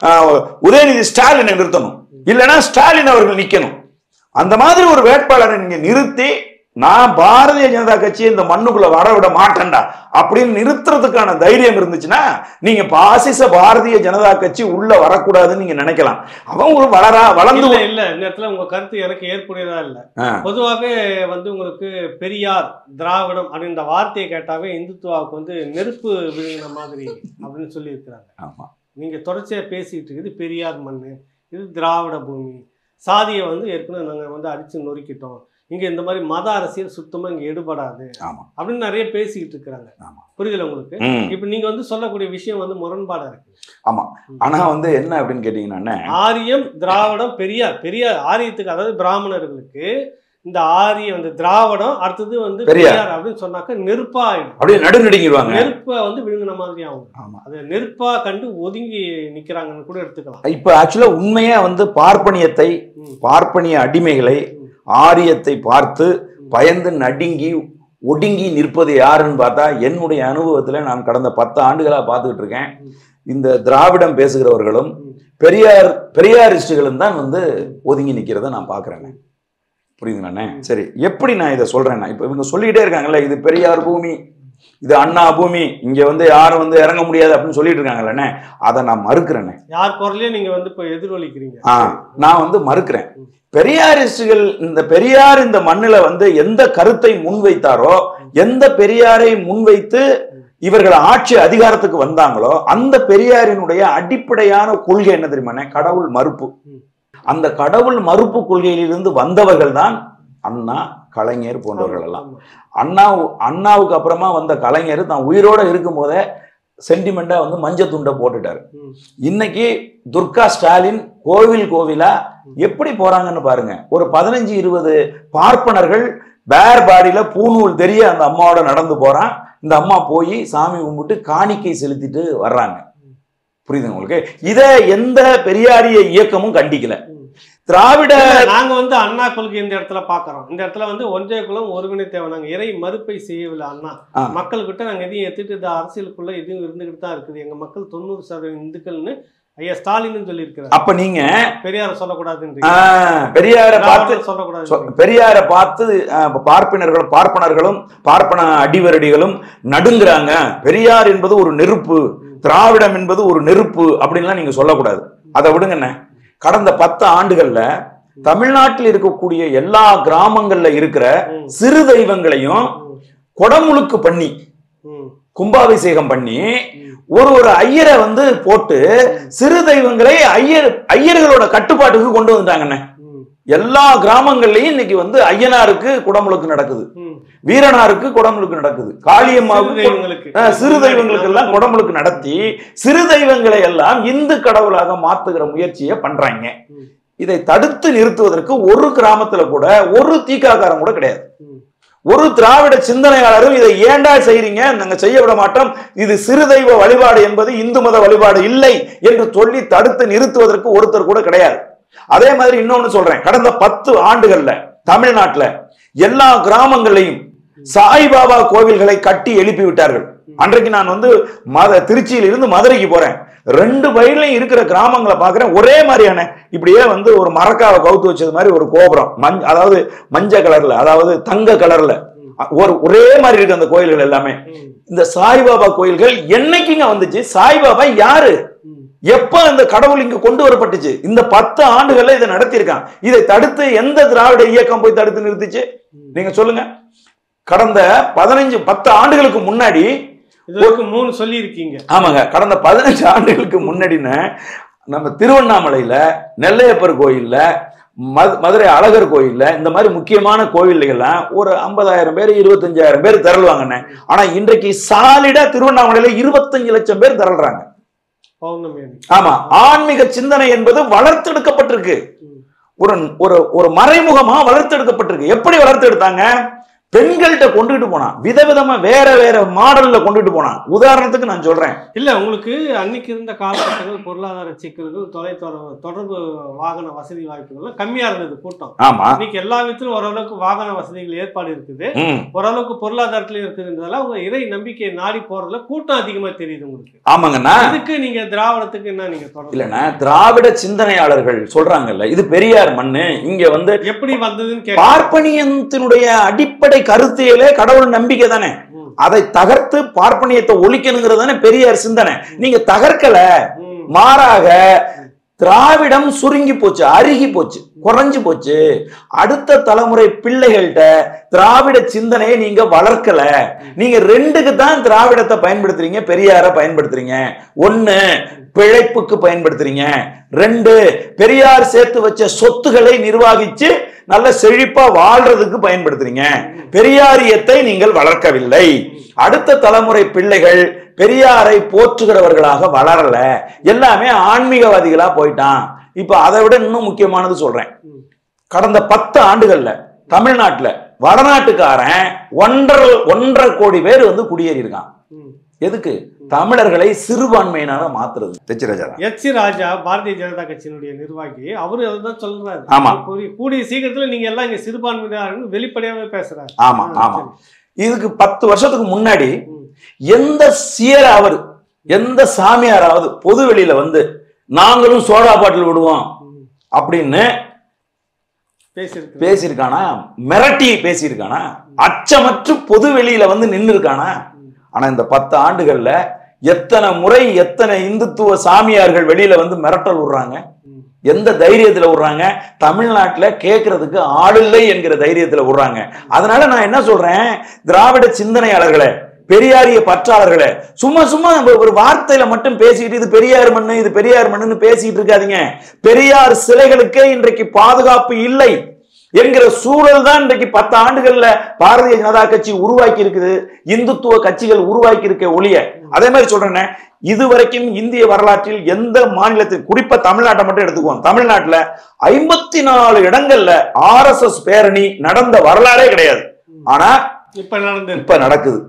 உதயநிதி ஸ்டாலினை நிறுத்தணும், இல்லைன்னா ஸ்டாலின் அவர்கள் நிக்கணும். அந்த மாதிரி ஒரு வேட்பாளரை நீங்க நிறுத்தி நான் பாரதிய ஜனதா கட்சியை இந்த மண்ணுக்குள்ள வரவிட மாட்டேன்டா அப்படின்னு நிறுத்துறதுக்கான தைரியம் இருந்துச்சுன்னா நீங்க பாசிச பாரதிய ஜனதா கட்சி உள்ள வரக்கூடாதுன்னு நீங்க நினைக்கலாம். அவங்க வளரா வளர்ந்து இல்ல. இந்த இடத்துல உங்க கருத்து எனக்கு ஏற்புடையதா இல்ல. பொதுவாகவே வந்து உங்களுக்கு பெரியார் திராவிடம் அப்படின்ற வார்த்தையை கேட்டாவே இந்துத்துவாவுக்கு வந்து நெருப்பு விழுங்கின மாதிரி அப்படின்னு சொல்லி இருக்கிறாங்க. ஆமா, நீங்க தொடர்ச்சியா பேசிட்டு இருக்குது பெரியார் மண்ணு, இது திராவிட பூமி, சாதியை வந்து ஏற்கனவே நாங்க வந்து அடிச்சு நொறுக்கிட்டோம், இங்க இந்த மாதிரி மத அரசியல் சுத்தமா இங்க எடுபடாது அப்படின்னு நிறைய பேசிக்கிட்டு இருக்கிறாங்க. புரியுதுல உங்களுக்கு? இப்ப நீங்க வந்து சொல்லக்கூடிய விஷயம் வந்து முரண்பாடா இருக்கு. ஆமா, ஆனா வந்து என்ன அப்படின்னு கேட்டீங்கன்னா, ஆரியம் திராவிடம் பெரியார் பெரியார் ஆரியத்துக்கு, அதாவது பிராமணர்களுக்கு இந்த ஆரியம் வந்து திராவிடம், அடுத்தது வந்து பெரியார் அப்படின்னு சொன்னாக்க நெருப்பா அப்படியே நடுநடுங்கிடுவாங்க. நெருப்பை வந்து விழுங்கின மாதிரி ஆகும். ஆமா, அது நெருப்பா கண்டு ஒதுங்கி நிக்கிறாங்கன்னு கூட எடுத்துக்கலாம். இப்ப ஆக்சுவலா உண்மையா வந்து பார்ப்பனியத்தை, பார்ப்பனிய அடிமைகளை, ஆரியத்தை பார்த்து பயந்து நடுங்கி ஒடுங்கி நிற்பது யாருன்னு பார்த்தா என்னுடைய அனுபவத்துல நான் கடந்த பத்து ஆண்டுகளா பார்த்துக்கிட்டு இருக்கேன். இந்த திராவிடம் பேசுகிறவர்களும் பெரியார் பெரியாரிஸ்டுகளும் தான் வந்து ஒதுங்கி நிக்கிறத நான் பாக்குறேன். புரியுதுங்கண்ணே? சரி, எப்படி நான் இதை சொல்றேன்னா, இப்ப இவங்க சொல்லிக்கிட்டே இருக்காங்கல்ல, இது பெரியார் பூமி, இது அண்ணா பூமி, இங்க வந்து யாரும் வந்து இறங்க முடியாது அப்படின்னு சொல்லிட்டு இருக்காங்கல்லண்ணே, அதை நான் மறுக்கிறேன்னே. யார் குரலையும் நீங்க வந்து இப்ப எதிரொலிக்கிறீங்க. ஆஹ் நான் வந்து மறுக்கிறேன். பெரியாரிஸ்டுகள் இந்த பெரியார் இந்த மண்ணில வந்து எந்த கருத்தை முன்வைத்தாரோ, எந்த பெரியாரை முன்வைத்து இவர்கள் ஆட்சி அதிகாரத்துக்கு வந்தாங்களோ அந்த பெரியாரினுடைய அடிப்படையான கொள்கை என்ன தெரியுமா? கடவுள் மறுப்பு. அந்த கடவுள் மறுப்பு கொள்கையிலிருந்து வந்தவர்கள் தான் அண்ணா, கலைஞர் போன்றவர்கள் எல்லாம். அண்ணா அண்ணாவுக்கு அப்புறமா வந்த கலைஞர் தான் உயிரோட இருக்கும் போதே சென்டிமெண்டா வந்து மஞ்சள் துண்டை போட்டுட்டாரு. இன்னைக்கு துர்கா ஸ்டாலின் கோவில் கோவிலா எப்படி போறாங்கன்னு பாருங்க. ஒரு பதினஞ்சு இருபது பார்ப்பனர்கள் பேர் பாடியில பூநூல் தெரிய அந்த அம்மாவோட நடந்து போறான். இந்த அம்மா போய் சாமி கும்பிட்டு காணிக்கை செலுத்திட்டு வர்றாங்க. புரியுதுங்க உங்களுக்கு? இதை எந்த பெரியாரிய இயக்கமும் கண்டிக்கல. திராவிட நாங்க வந்து அண்ணா கொள்கை இந்த இடத்துல பாக்குறோம். இந்த இடத்துல வந்து ஒன்றிய குலம் ஒருங்கிணை தேவை. நாங்க இறை மறுப்பை செய்யவில்லை. அண்ணா மக்கள்கிட்ட நாங்க எதையும் எடுத்துட்டு இந்த அரசியலுக்குள்ள எதுவும் இருந்துகிட்டு தான் இருக்குது. எங்க மக்கள் தொண்ணூறு சதவீதம் இந்துக்கள்னு ஐயா ஸ்டாலின் சொல்லியிருக்கிறார். அப்ப நீங்க பெரியார சொல்லக்கூடாது, பெரியார பார்த்து சொல்லக்கூடாது, பெரியார பார்த்து பார்ப்பினர்களும் பார்ப்பனர்களும் பார்ப்பன அடிவரடிகளும் நடுங்குறாங்க. பெரியார் என்பது ஒரு நெருப்பு, திராவிடம் என்பது ஒரு நெருப்பு அப்படின்லாம் நீங்க சொல்லக்கூடாது. அதை விடுங்கண்ணே. கடந்த பத்து ஆண்டுகள்ல தமிழ்நாட்டில் இருக்கக்கூடிய எல்லா கிராமங்கள்ல இருக்கிற சிறு தெய்வங்களையும் கொடமுழுக்கு பண்ணி கும்பாபிஷேகம் பண்ணி ஒரு ஒரு ஐயரை வந்து போட்டு சிறு தெய்வங்களை ஐயர் ஐயர்களோட கட்டுப்பாட்டுக்கு கொண்டு வந்துட்டாங்கண்ணே. எல்லா கிராமங்கள்லயும் இன்னைக்கு வந்து ஐயனாருக்கு குடமுழுக்கு நடக்குது, வீரனாருக்கு குடமுழுக்கு நடக்குது, காளியம்மாவுக்கு சிறு தெய்வங்களுக்கு எல்லாம் குடமுழுக்கு நடத்தி சிறு தெய்வங்களை எல்லாம் இந்து கடவுளாக மாத்துகிற முயற்சியை பண்றாங்க. இதை தடுத்து நிறுத்துவதற்கு ஒரு கிராமத்துல கூட ஒரு தீக்காக்காரன் கூட கிடையாது. ஒரு திராவிட சிந்தனையாளரும் இதை ஏண்டா செய்றீங்க, நாங்க செய்ய விட மாட்டோம், இது சிறு தெய்வ வழிபாடு என்பது இந்து மத வழிபாடு இல்லை என்று சொல்லி தடுத்து நிறுத்துவதற்கு ஒருத்தர் கூட கிடையாது. அதே மாதிரி இன்னொன்னு சொல்றேன். கடந்த பத்து ஆண்டுகள்ல தமிழ்நாட்டுல எல்லா கிராமங்களையும் சாய்பாபா கோவில்களை கட்டி எழுப்பி விட்டார்கள். அன்றைக்கு நான் வந்து மத திருச்சியில இருந்து மதுரைக்கு போறேன். ரெண்டு வயலையும் இருக்கிற கிராமங்களை பாக்குறேன். ஒரே மாதிரியான இப்படியே வந்து ஒரு மரக்காவை கவுத்து வச்சது மாதிரி ஒரு கோபுரம், மஞ் அதாவது மஞ்சள் கலர்ல, அதாவது தங்க கலர்ல ஒரு ஒரே மாதிரி இருக்கு அந்த கோயில்கள் எல்லாமே. இந்த சாய்பாபா கோயில்கள் என்னைக்குங்க வந்துச்சு? சாய்பாபா யாரு? எப்ப இந்த கடவுள் இங்கு கொண்டு வரப்பட்டுச்சு? இந்த பத்து ஆண்டுகள்ல இதை நடத்தியிருக்கான். இதை தடுத்து எந்த திராவிட இயக்கம் போய் தடுத்து நிறுத்திச்சு? நீங்க சொல்லுங்க. கடந்த பதினஞ்சு பத்து ஆண்டுகளுக்கு முன்னாடி மூணு சொல்லி இருக்கீங்க. ஆமாங்க, கடந்த பதினஞ்சு ஆண்டுகளுக்கு முன்னாடின்னு நம்ம திருவண்ணாமலையில நெல்லையப்பர் கோயில்ல, மதுரை அழகர் கோயில்ல, இந்த மாதிரி முக்கியமான கோவில்கள்லாம் ஒரு ஐம்பதாயிரம் பேர் இருபத்தஞ்சாயிரம் பேர் திரளுவாங்கண்ணே. ஆனா இன்றைக்கு சாலிடா திருவண்ணாமலையில இருபத்தஞ்சு லட்சம் பேர் திரள்றாங்க. ஆமா, ஆன்மீக சிந்தனை என்பது வளர்த்தெடுக்கப்பட்டிருக்கு. ஒரு ஒரு மறைமுகமா வளர்த்தெடுக்கப்பட்டிருக்கு. எப்படி வளர்த்தெடுத்தாங்க? பெண்கள்கிட்ட கொண்டுட்டு போனான், விதவிதமா வேற வேற மாடல்ல கொண்டுட்டு போனான். உதாரணத்துக்கு நான் சொல்றேன். இல்ல, உங்களுக்கு அன்னைக்கு இருந்த காலகட்டங்கள் பொருளாதார சிக்கல்கள், தொலை தொடர்பு வாகன வசதி வாய்ப்புகள் கம்மியா இருந்தது கூட்டம். ஆமா, இன்னைக்கு எல்லா விதத்திலும் ஓரளவுக்கு வாகன வசதிகள் ஏற்பாடு இருக்குது, ஓரளவுக்கு பொருளாதாரத்திலும் இருக்குதுன்றதால உங்க இறை நம்பிக்கையை நாடி போறதுல கூட்டம் அதிகமா தெரியுது உங்களுக்கு. ஆமாங்கண்ணா. இதுக்கு நீங்க திராவிடத்துக்கு என்ன நீங்க தொடர்பு? இல்லைன்னா திராவிட சிந்தனையாளர்கள் சொல்றாங்கல்ல, இது பெரியார் மண்ணு, இங்க வந்து எப்படி வந்ததுன்னு பார்ப்பனியத்தினுடைய அடிப்படை கருத்தியலே கடவுள் நம்பிக்கை தானே. அதை தகர்த்து பார்ப்பனியத்தை ஒழிக்கணுங்கிறது தானே பெரியார் சிந்தனை. நீங்க தகர்க்கல, மாறாக திராவிடம் சுருங்கி போச்சு, அருகி போச்சு, குறைஞ்சு போச்சு. அடுத்த தலைமுறை பிள்ளைகள்கிட்ட திராவிட சிந்தனையை நீங்க வளர்க்கல. நீங்க ரெண்டுக்கு தான் திராவிடத்தை பயன்படுத்துறீங்க, பெரியார பயன்படுத்துறீங்க. ஒண்ணு பிழைப்புக்கு பயன்படுத்துறீங்க, ரெண்டு பெரியார் சேர்த்து வச்ச சொத்துக்களை நிர்வாகிச்சு நல்ல செழிப்பா வாழ்றதுக்கு பயன்படுத்துறீங்க. பெரியாரியத்தை நீங்கள் வளர்க்கவில்லை. அடுத்த தலைமுறை பிள்ளைகள் பெரியாரை போற்றுகிறவர்களாக வளரல, எல்லாமே ஆன்மீகவாதிகளா போயிட்டான். இப்ப அதை விட இன்னும் முக்கியமானது சொல்றேன். கடந்த பத்து ஆண்டுகள்ல தமிழ்நாட்டுல வடநாட்டுக்காரன் ஒன்றரை ஒன்றரை கோடி பேர் வந்து குடியேறி இருக்கான். எதுக்கு? தமிழர்களை சிறுபான்மையினால மாத்துறது. எச் ராஜா எச் ராஜா பாரதிய ஜனதா கட்சியினுடைய நிர்வாகி, அவரு அதுதான் சொல்றாரு. ஆமா, கூடிய சீக்கிரத்துல நீங்க எல்லாம் இங்க சிறுபான்மையினர் வெளிப்படையாவே பேசுறாரு. ஆமா ஆமா. இதுக்கு பத்து வருஷத்துக்கு முன்னாடி எந்த சீராவது எந்த சாமியாராவது பொது வெளியில வந்து நாங்களும் சோடா பாட்டில் விடுவோம் அப்படின்னு பேசியிருக்கானா? மிரட்டி பேசியிருக்கானா? அச்சமற்று பொது வெளியில வந்து நின்று இருக்கானா? ஆனா இந்த பத்து ஆண்டுகள்ல எத்தனை முறை எத்தனை இந்துத்துவ சாமியார்கள் வெளியில வந்து மிரட்டல் விடுறாங்க? எந்த தைரியத்துல விடுறாங்க? தமிழ்நாட்டுல கேட்கறதுக்கு ஆள் இல்லை என்கிற தைரியத்துல விடுறாங்க. அதனால நான் என்ன சொல்றேன், திராவிட சிந்தனையாளர்களே, பெரியாரிய பற்றாளர்களே, சும்மா சும்மா ஒரு வார்த்தையில மட்டும் பேசிக்கிட்டு இது பெரியார் மண்ணு இது பெரியார் மண்ணுன்னு பேசிட்டு இருக்காதீங்க. பெரியார் சிலைகளுக்கே இன்றைக்கு பாதுகாப்பு இல்லை என்கிற சூழல் தான் இன்றைக்கு பத்து ஆண்டுகள்ல பாரதிய ஜனதா கட்சி உருவாக்கி இருக்குது, இந்துத்துவ கட்சிகள் உருவாக்கி இருக்க ஒழிய. அதே மாதிரி சொல்றேன், இதுவரைக்கும் இந்திய வரலாற்றில் எந்த மாநிலத்தில், குறிப்பா தமிழ்நாட்டை மட்டும் எடுத்துக்குவோம், தமிழ்நாட்டுல ஐம்பத்தி நாலு இடங்கள்ல ஆர் எஸ் எஸ் பேரணி நடந்த வரலாறே கிடையாது. ஆனா இப்ப நடந்து இப்ப நடக்குது.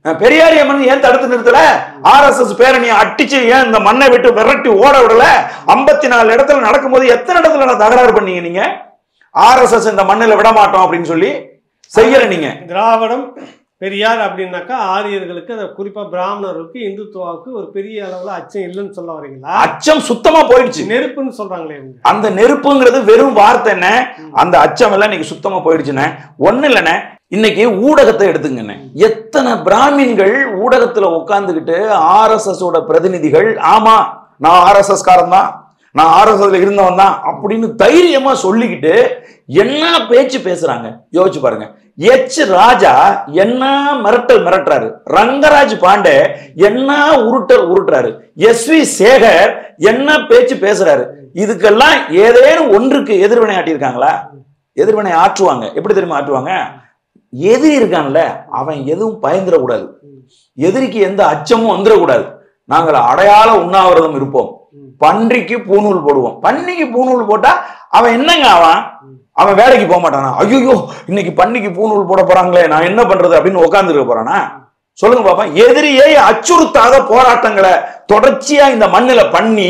பெரியாரிய மண் ஏன் தடுத்து நிறுத்தல? ஆர் எஸ் எஸ் பேரணியை அட்டிச்சு ஏன் இந்த மண்ணை விட்டு விரட்டி ஓட விடல? ஐம்பத்தி நாலு இடத்துல நடக்கும்போது எத்தனை இடத்துல தகராறு பண்ணீங்க நீங்க? ஆர் எஸ் எஸ் இந்த மண்ணில விட மாட்டோம் அப்படின்னு சொல்லி செய்யல நீங்க. திராவிடம் பெரியார் அப்படின்னாக்கா ஆரியர்களுக்கு, அதை குறிப்பா பிராமணருக்கு, இந்துத்துவாவுக்கு ஒரு பெரிய அளவுல அச்சம் இல்லைன்னு சொல்ல வரீங்களா? அச்சம் சுத்தமா போயிடுச்சு. நெருப்புன்னு சொல்றாங்களே, அந்த நெருப்புங்கிறது வெறும் வார்த்தை என்ன, அந்த அச்சம் எல்லாம் இன்னைக்கு சுத்தமா போயிடுச்சுண்ணே. ஒண்ணு இல்லைண்ணே, இன்னைக்கு ஊடகத்தை எடுத்துங்கண்ணே. எத்தனை பிராமின்கள் ஊடகத்துல உட்கார்ந்துகிட்டு ஆர் எஸ் எஸ் ஓட பிரதிநிதிகள், ஆமா நான் ஆர் எஸ் எஸ் காரன் தான், நான் ஆர் எஸ் எஸ்ல இருந்தவன் தான் அப்படின்னு தைரியமா சொல்லிக்கிட்டு என்ன பேச்சு பேசுறாங்க யோசிச்சு பாருங்க. எச் ராஜா என்ன மிரட்டல் மிரட்டுறாரு, ரங்கராஜ் பாண்டே என்ன உருட்டல் உருட்டுறாரு, எஸ் வி சேகர் என்ன பேச்சு பேசுறாரு. இதுக்கெல்லாம் ஏதேனும் ஒன்றுக்கு எதிர்வினை ஆட்டியிருக்காங்களா? எதிர்வினை ஆற்றுவாங்க. எப்படி தெரியுமா ஆற்றுவாங்க? எதிரி இருக்கான்ல அவன் எதுவும் பயந்துடக்கூடாது, எதிரிக்கு எந்த அச்சமும் வந்துடக்கூடாது. நாங்கள் அடையாள உண்ணாவிரதம் இருப்போம், பன்றிக்கு பூநூல் போடுவோம். பன்னிக்கு பூநூல் போட்டா அவன் என்னங்க, அவன் அவன் வேலைக்கு போக மாட்டானா? ஐயோ இன்னைக்கு பன்னிக்கு பூநூல் போட போறாங்களே நான் என்ன பண்றது அப்படின்னு உட்கார்ந்துருக்க போறானா? சொல்லுங்க பாப்பா. எதிரியை அச்சுறுத்தாத போராட்டங்களை தொடர்ச்சியா இந்த மண்ணில பண்ணி,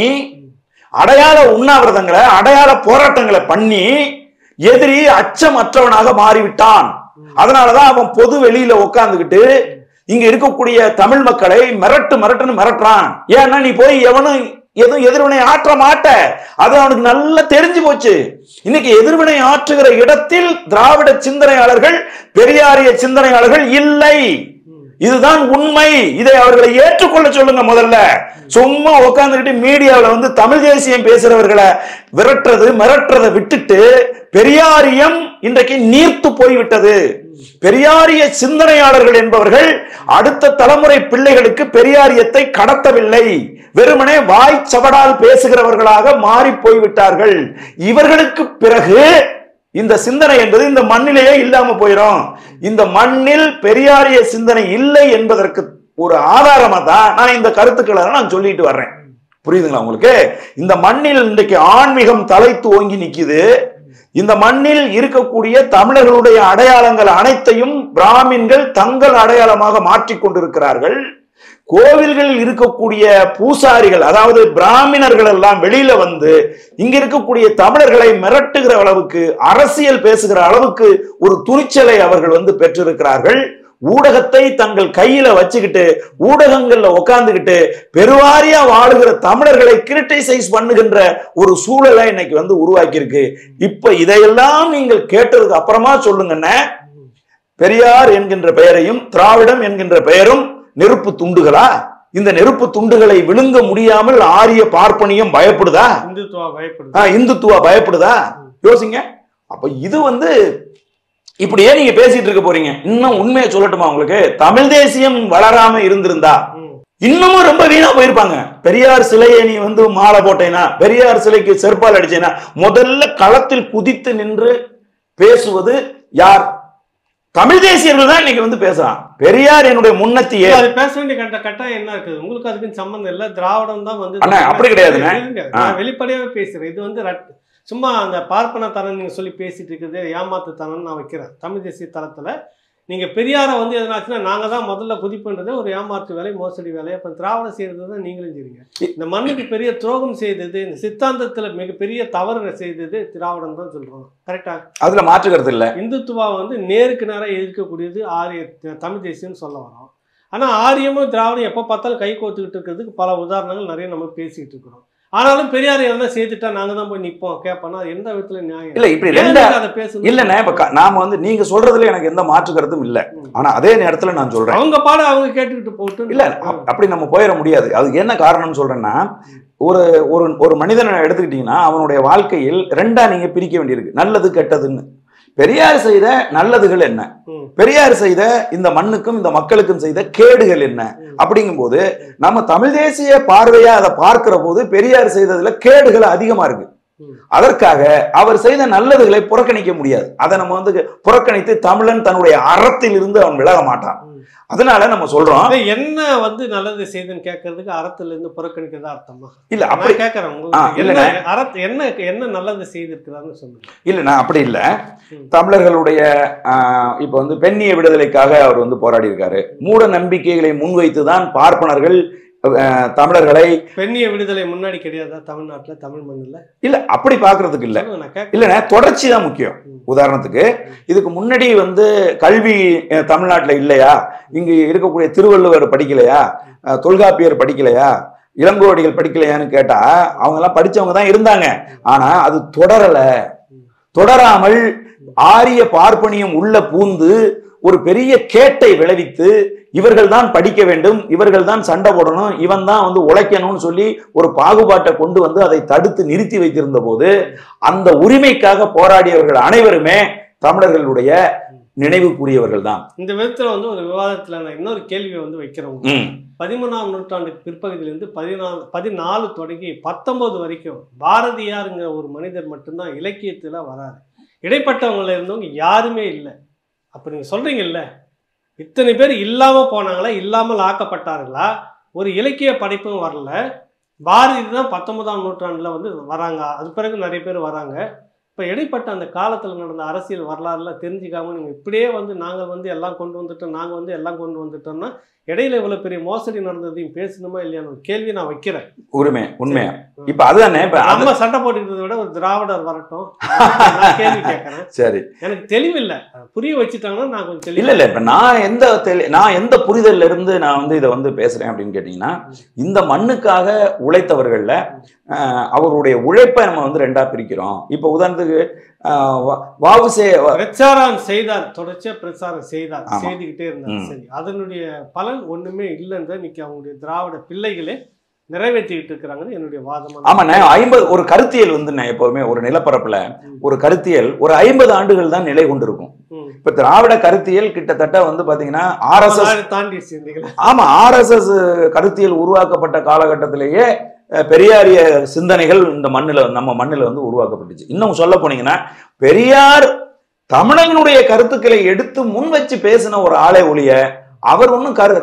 அடையாள உண்ணாவிரதங்களை அடையாள போராட்டங்களை பண்ணி எதிரி அச்சமற்றவனாக மாறிவிட்டான். அதனாலதான் அவன் பொது வெளியில உட்கார்ந்துகிட்டு இங்க இருக்கக்கூடிய தமிழ் மக்களை மிரட்டு மிரட்டுன்னு மிரட்டுறான். ஏன்னா நீ போய் எவனும் எதுவும் எதிர்வினை ஆற்ற மாட்ட, அது அவனுக்கு நல்லா தெரிஞ்சு போச்சு. இன்னைக்கு எதிர்வினை ஆற்றுகிற இடத்தில் திராவிட சிந்தனையாளர்கள், பெரியாரிய சிந்தனையாளர்கள் இல்லை. இதுதான் உண்மை. இதை அவர்களை ஏற்றுக்கொள்ள சொல்லுங்க. முதல்ல சும்மா உட்கார்ந்துகிட்டு மீடியாவில் வந்து தமிழ் தேசியம் பேசுறவர்களை விரட்டுறது மிரட்டுறதை விட்டுட்டு, பெரியாரியம் இன்றைக்கு நீர்த்து போய்விட்டது. பெரியாரிய சிந்தனையாளர்கள் என்பவர்கள் அடுத்த தலைமுறை பிள்ளைகளுக்கு பெரியாரியத்தை கடத்தவில்லை, வெறுமனே வாய் சவடால் பேசுகிறவர்களாக மாறி போய்விட்டார்கள். இவர்களுக்கு பிறகு இந்த சிந்தனை என்பது இந்த மண்ணிலேயே இல்லாம போயிடும். இந்த மண்ணில் பெரியாரிய சிந்தனை இல்லை என்பதற்கு ஒரு ஆதாரமா தான் நான் இந்த கருத்துக்களை நான் சொல்லிட்டு வர்றேன். புரியுதுங்களா உங்களுக்கு? இந்த மண்ணில் இன்றைக்கு ஆன்மீகம் தலைத்து ஓங்கி நிக்குது. இந்த மண்ணில் இருக்கக்கூடிய தமிழர்களுடைய அடையாளங்கள் அனைத்தையும் பிராமின்கள் தங்கள் அடையாளமாக மாற்றிக் கொண்டிருக்கிறார்கள். கோவில்களில் இருக்கக்கூடிய பூசாரிகள், அதாவது பிராமணர்கள் எல்லாம் வெளியில வந்து இங்க இருக்கக்கூடிய தமிழர்களை மிரட்டுகிற அளவுக்கு, அரசியல் பேசுகிற அளவுக்கு ஒரு துணிச்சலை அவர்கள் வந்து பெற்றிருக்கிறார்கள். ஊடகத்தை தங்கள் கையில வச்சுக்கிட்டு ஊடகங்கள்ல உட்கார்ந்துகிட்டு பெருவாரியா வாழுகிற தமிழர்களை கிரிட்டிசைஸ் பண்ணுகின்ற ஒரு சூழலை இன்னைக்கு வந்து உருவாக்கி இருக்கு. இப்ப இதையெல்லாம் நீங்கள் கேட்டதுக்கு அப்புறமா சொல்லுங்கண்ணே, பெரியார் என்கின்ற பெயரையும் திராவிடம் என்கின்ற பெயரும் நெருப்பு துண்டுகளா? இந்த நெருப்பு துண்டுகளை விழுங்க முடியாமல் ஆரிய பார்ப்பனியம் பயப்படுதா? இந்துத்துவா பயப்படுதா? இந்துத்துவா பயப்படுதா? யோசிங்க. அப்ப இது வந்து இப்படியே நீங்க பேசிட்டு இருக்க போறீங்க. இன்னும் உண்மையை சொல்லட்டுமா உங்களுக்கு? தமிழ் தேசியம் வளராம இருந்திருந்தா இன்னமும் ரொம்ப வீணா போயிருப்பாங்க. பெரியார் சிலையை நீ வந்து மாலை போட்டேனா, பெரியார் சிலைக்கு செருப்பால் அடிச்சேனா, முதல்ல களத்தில் குதித்து நின்று பேசுவது யார்? தமிழ் தேசியர்கள் தான் இன்னைக்கு வந்து பேசுறான். பெரியார் என்னுடைய முன்னத்தியே. அது பேச வேண்டிய கட்ட கட்டாயம் என்ன இருக்குது? உங்களுக்கு அதுக்கு சம்பந்தம் இல்ல. திராவிடம் தான் வந்து அண்ணா அப்படி கிடையாதுங்க. நான் வெளிப்படையாவே பேசுறேன். இது வந்து சும்மா அந்த பார்ப்பன தரம் நீங்க சொல்லி பேசிட்டு இருக்குது ஏமாத்து தரம்னு நான் வைக்கிறேன். தமிழ் தேசிய தரத்துல நீங்க பெரியாரை வந்து எதனாச்சுன்னா நாங்க தான் முதல்ல குதிப்புன்றதே ஒரு ஏமாற்று வேலை, மோசடி வேலை. அப்ப திராவிடம் செய்யறது தான் நீங்களும் செய்றீங்க. இந்த மண்ணுக்கு பெரிய துரோகம் செய்தது, இந்த சித்தாந்தத்துல மிகப்பெரிய தவறு செய்தது திராவிடம் தான் சொல்றோம். கரெக்டா? அதுல மாற்றுக்கிறது இல்ல. இந்துத்துவா வந்து நேருக்கு நேரம் எதிர்க்கக்கூடியது ஆரிய தமிழ் தேசியம்னு சொல்ல வரோம். ஆனா ஆரியமும் திராவிடம் எப்ப பார்த்தாலும் கை கோத்துக்கிட்டு இருக்கிறதுக்கு பல உதாரணங்கள் நிறைய நம்ம பேசிக்கிட்டு இருக்கிறோம். ஆனாலும் பெரியார் எதனா சேர்த்துட்டா நாங்க தான் போய் நிப்போம் கேட்போம். அது எந்த விதத்துல நியாயம் இல்ல. இப்படி ரெண்டு அதை பேசணும் இல்லைன்னா இப்ப நாம வந்து நீங்க சொல்றதுல எனக்கு எந்த மாற்று கருத்தும் இல்ல. ஆனா அதே நேரத்துல நான் சொல்றேன், அவங்க பாட அவங்க கேட்டுக்கிட்டு போட்டு இல்ல, அப்படி நம்ம போயிட முடியாது. அதுக்கு என்ன காரணம்னு சொல்றேன்னா, ஒரு ஒரு ஒரு மனிதனை எடுத்துக்கிட்டீங்கன்னா அவனுடைய வாழ்க்கையில் ரெண்டா நீங்க பிரிக்க வேண்டியிருக்கு, நல்லது கெட்டதுன்னு. பெரியார் செய்த நல்லதுகள் என்ன, பெரியார் செய்த இந்த மண்ணுக்கும் இந்த மக்களுக்கும் செய்த கேடுகள் என்ன அப்படிங்கும் போது நம்ம தமிழ் தேசிய பார்வையா அதை பார்க்கிற போது பெரியார் செய்ததுல கேடுகள் அதிகமா இருக்கு. அதற்காக அவர் செய்த நல்லதுகளை புறக்கணிக்க முடியாது. அதை நம்ம வந்து புறக்கணித்து தமிழன் தன்னுடைய அறத்தில் இருந்து அவன் விலக மாட்டான். அதனால நம்ம சொல்றோம் என்ன வந்து நல்லது செய்துன்னு கேட்கறதுக்கு அறத்துல இருந்து புறக்கணிக்கிறதா அர்த்தமா? இல்ல அப்படி கேட்கறேன். அறத்து என்ன என்ன நல்லது செய்திருக்கிறான்னு சொல்லுங்க. இல்ல நான் அப்படி இல்ல. தமிழர்களுடைய இப்ப வந்து பெண்ணிய விடுதலைக்காக அவர் வந்து போராடி இருக்காரு. மூட நம்பிக்கைகளை முன்வைத்துதான் பார்ப்பனர்கள் தமிழர்களை பெண்ணிய விடுதலை முன்னாடி கிடையாதா தமிழ்நாட்டுல, தமிழ் மண்ணில்? இல்ல அப்படி பாக்குறதுக்கு இல்ல இல்லைன்னா தொடர்ச்சி தான் முக்கியம். உதாரணத்துக்கு இதுக்கு முன்னாடி வந்து கல்வி தமிழ்நாட்டுல இல்லையா, இங்கு இருக்கக்கூடிய திருவள்ளுவர் படிக்கலையா, தொல்காப்பியர் படிக்கலையா, இளங்கோவடிகள் படிக்கலையான்னு கேட்டா அவங்க எல்லாம் படிச்சவங்க தான் இருந்தாங்க. ஆனா அது தொடரல. தொடராமல் ஆரிய பார்ப்பனியம் உள்ள பூந்து ஒரு பெரிய கேட்டை விளைவித்து இவர்கள் தான் படிக்க வேண்டும், இவர்கள் தான் சண்டை போடணும், இவன் தான் வந்து உழைக்கணும்னு சொல்லி ஒரு பாகுபாட்டை கொண்டு வந்து அதை தடுத்து நிறுத்தி வைத்திருந்த போது அந்த உரிமைக்காக போராடியவர்கள் அனைவருமே தமிழர்களுடைய நினைவுக்குரியவர்கள் தான். இந்த விதத்துல வந்து ஒரு விவாதத்துல நான் இன்னொரு கேள்வியை வந்து வைக்கிறவங்க, பதிமூணாம் நூற்றாண்டுக்கு பிற்பகுதியிலிருந்து பதினாலு பதினாலு தொடங்கி பத்தொன்பது வரைக்கும் பாரதியாருங்கிற ஒரு மனிதர் மட்டும்தான் இலக்கியத்துல வராரு. இடைப்பட்டவங்கள இருந்தவங்க யாருமே இல்லை. அப்ப நீங்க சொல்றீங்கல்ல, இத்தனை பேர் இல்லாம போனாங்களா, இல்லாமல் ஆக்கப்பட்டார்களா, ஒரு இலக்கிய படைப்பும் வரல. பாரதி தான் பத்தொன்பதாம் நூற்றாண்டுல வந்து வராங்க, அது பிறகு நிறைய பேர் வராங்க. இப்போ இடைப்பட்ட அந்த காலத்தில் நடந்த அரசியல் வரலாறுலாம் தெரிஞ்சுக்காம நீங்கள் இப்படியே வந்து நாங்கள் வந்து எல்லாம் கொண்டு வந்துட்டோம், நாங்கள் வந்து எல்லாம் கொண்டு வந்துட்டோம்னா இடையில இவ்வளவு பெரிய மோசடி நடந்ததையும் பேசணுமா இல்லையான்னு ஒரு கேள்வி நான் வைக்கிறேன். உரிமை உண்மையா இப்ப அதுதானே, இப்ப நம்ம சண்டை போட்டுக்கிறத விட ஒரு திராவிடர் வரட்டும் கேள்வி கேட்கறேன். சரி, எனக்கு தெளிவில்லை, புரிய வச்சுட்டாங்கன்னா நான் கொஞ்சம் தெளிவு இல்லை. இப்ப நான் எந்த தெளி நான் எந்த புரிதல்ல இருந்து நான் வந்து இதை வந்து பேசுறேன் அப்படின்னு கேட்டீங்கன்னா, இந்த மண்ணுக்காக உழைத்தவர்கள்ல அவருடைய உழைப்பை நம்ம வந்து ரெண்டா பிரிக்கிறோம். இப்ப உதாரணத்துக்கு வாவுசே பிரச்சாரம் செய்தார், தொடர்ச்சியா பிரச்சாரம் செய்தார், செய்துக்கிட்டே இருந்தார். சரி, அதனுடைய பலன் ஒண்ணுமே இல்லைன்ற இன்னைக்கு அவங்களுடைய திராவிட பிள்ளைகளே நிறைவேற்றிக்கிட்டு இருக்கிறாங்கன்னு என்னுடைய வாதம். ஆமாண்ணே, ஐம்பது ஒரு கருத்தியல் வந்து எப்பவுமே ஒரு நிலப்பரப்புல ஒரு கருத்தியல் ஒரு ஐம்பது ஆண்டுகள் தான் நிலை கொண்டிருக்கும். இப்ப திராவிட கருத்தியல் கிட்டத்தட்ட வந்து பாத்தீங்கன்னா ஆர் எஸ் எஸ் தாண்டி ஆமா ஆர் எஸ் எஸ் கருத்தியல் உருவாக்கப்பட்ட காலகட்டத்திலேயே பெரியாரிய சிந்தனைகள் இந்த மண்ணில் நம்ம மண்ணில் வந்து உருவாக்கப்பட்டுச்சு. இன்னும் சொல்ல போனீங்கன்னா பெரியார் தமிழனுடைய கருத்துக்களை எடுத்து முன் வச்சு பேசின ஒரு ஆளை ஒழிய அவர் ஒன்றும் கரு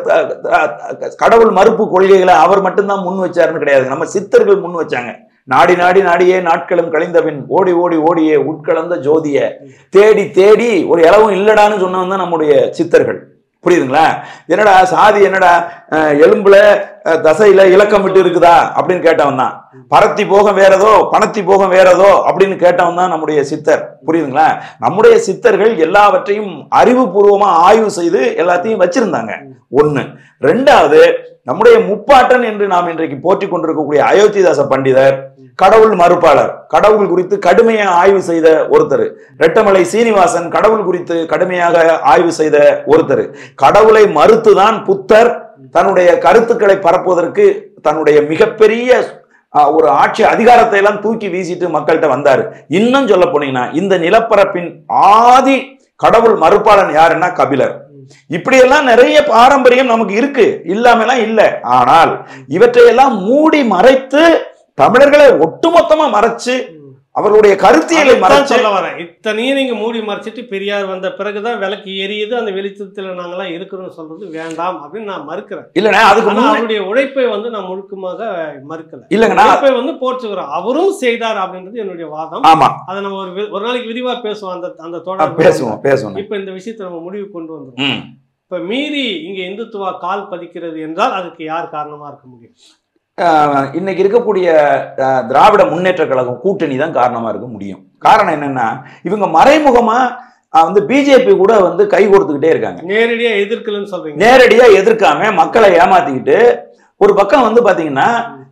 கடவுள் மறுப்பு கொள்கைகளை அவர் மட்டும்தான் முன் வச்சாருன்னு கிடையாது. நம்ம சித்தர்கள் முன் வச்சாங்க. நாடி நாடி நாடியே நாட்களும் கழிந்தபின் ஓடி ஓடி ஓடியே உட்கலந்த ஜோதிய தேடி தேடி ஒரு இளவும் இல்லடான்னு சொன்னவன் தான் நம்முடைய சித்தர்கள். புரியுதுங்களா? என்னடா சாதி, என்னடா எலும்புல தசையில இலக்கம் விட்டு இருக்குதா அப்படின்னு கேட்டவன் தான். பரத்தி போகம் வேறதோ பணத்தி போகம் வேறதோ அப்படின்னு கேட்டவன் தான் நம்முடைய சித்தர். புரியுதுங்களா? நம்முடைய சித்தர்கள் எல்லாவற்றையும் அறிவுபூர்வமா ஆய்வு செய்து எல்லாத்தையும் வச்சிருந்தாங்க. ஒண்ணு. ரெண்டாவது, நம்முடைய முப்பாட்டன் என்று நாம் இன்றைக்கு போற்றி கொண்டிருக்கக்கூடிய அயோத்திதாச பண்டிதர் கடவுள் மறுப்பாளர், கடவுள் குறித்து கடுமையாக ஆய்வு செய்த ஒருத்தர். ரெட்டமலை சீனிவாசன் கடவுள் குறித்து கடுமையாக ஆய்வு செய்த ஒருத்தர். கடவுளை மறுத்துதான் புத்தர் தன்னுடைய கருத்துக்களை பரப்புவதற்கு தன்னுடைய மிகப்பெரிய ஒரு ஆட்சி அதிகாரத்தை எல்லாம் தூக்கி வீசிட்டு மக்கள்கிட்ட வந்தாரு. இன்னும் சொல்ல போனீங்கன்னா இந்த நிலப்பரப்பின் ஆதி கடவுள் மறுப்பாளன் யாருன்னா கபிலர். இப்படியெல்லாம் நிறைய பாரம்பரியம் நமக்கு இருக்கு, இல்லாமலாம் இல்லை. ஆனால் இவற்றையெல்லாம் மூடி மறைத்து தமிழர்களை ஒட்டுமொத்தமா மறைச்சு அவர்களுடைய கருத்தியலை மறைச்சு சொல்ல வரேன். இத்தனையும் நீங்க மூடி மறைச்சிட்டு பெரியார் வந்த பிறகுதான் விளக்கு எரியுது, அந்த வெளிச்சத்துல நாங்கெல்லாம் இருக்கிறோம்னு சொல்றது வேண்டாம் அப்படின்னு நான் மறுக்கிறேன். இல்லைன்னா அதுக்கு அவருடைய உழைப்பை வந்து நான் முழுக்கமாக மறுக்கல. இல்லைங்கண்ணா, உழைப்பை வந்து போற்றுகிறோம், அவரும் செய்தார் அப்படின்றது என்னுடைய வாதம். ஆமா, அதை நம்ம ஒரு ஒரு நாளைக்கு விரிவா பேசுவோம், அந்த அந்த தொடர் பேசுவோம் பேசுவோம் இப்ப இந்த விஷயத்தை நம்ம முடிவு கொண்டு வந்துடும். இப்ப மீறி இங்க இந்துத்துவா கால் பதிக்கிறது என்றால் அதுக்கு யார் காரணமா இருக்க முடியும்? இன்னைக்கு இருக்கக்கூடிய திராவிட முன்னேற்ற கழகம் கூட்டணி தான் காரணமா இருக்க முடியும். காரணம் என்னன்னா, இவங்க மறைமுகமா வந்து பிஜேபி கூட வந்து கை கொடுத்துக்கிட்டே இருக்காங்க. நேரடியா எதிர்க்கலன்னு சொல்றீங்க. நேரடியா எதிர்க்காம மக்களை ஏமாத்திக்கிட்டு ஒரு பக்கம் வந்து பாத்தீங்கன்னா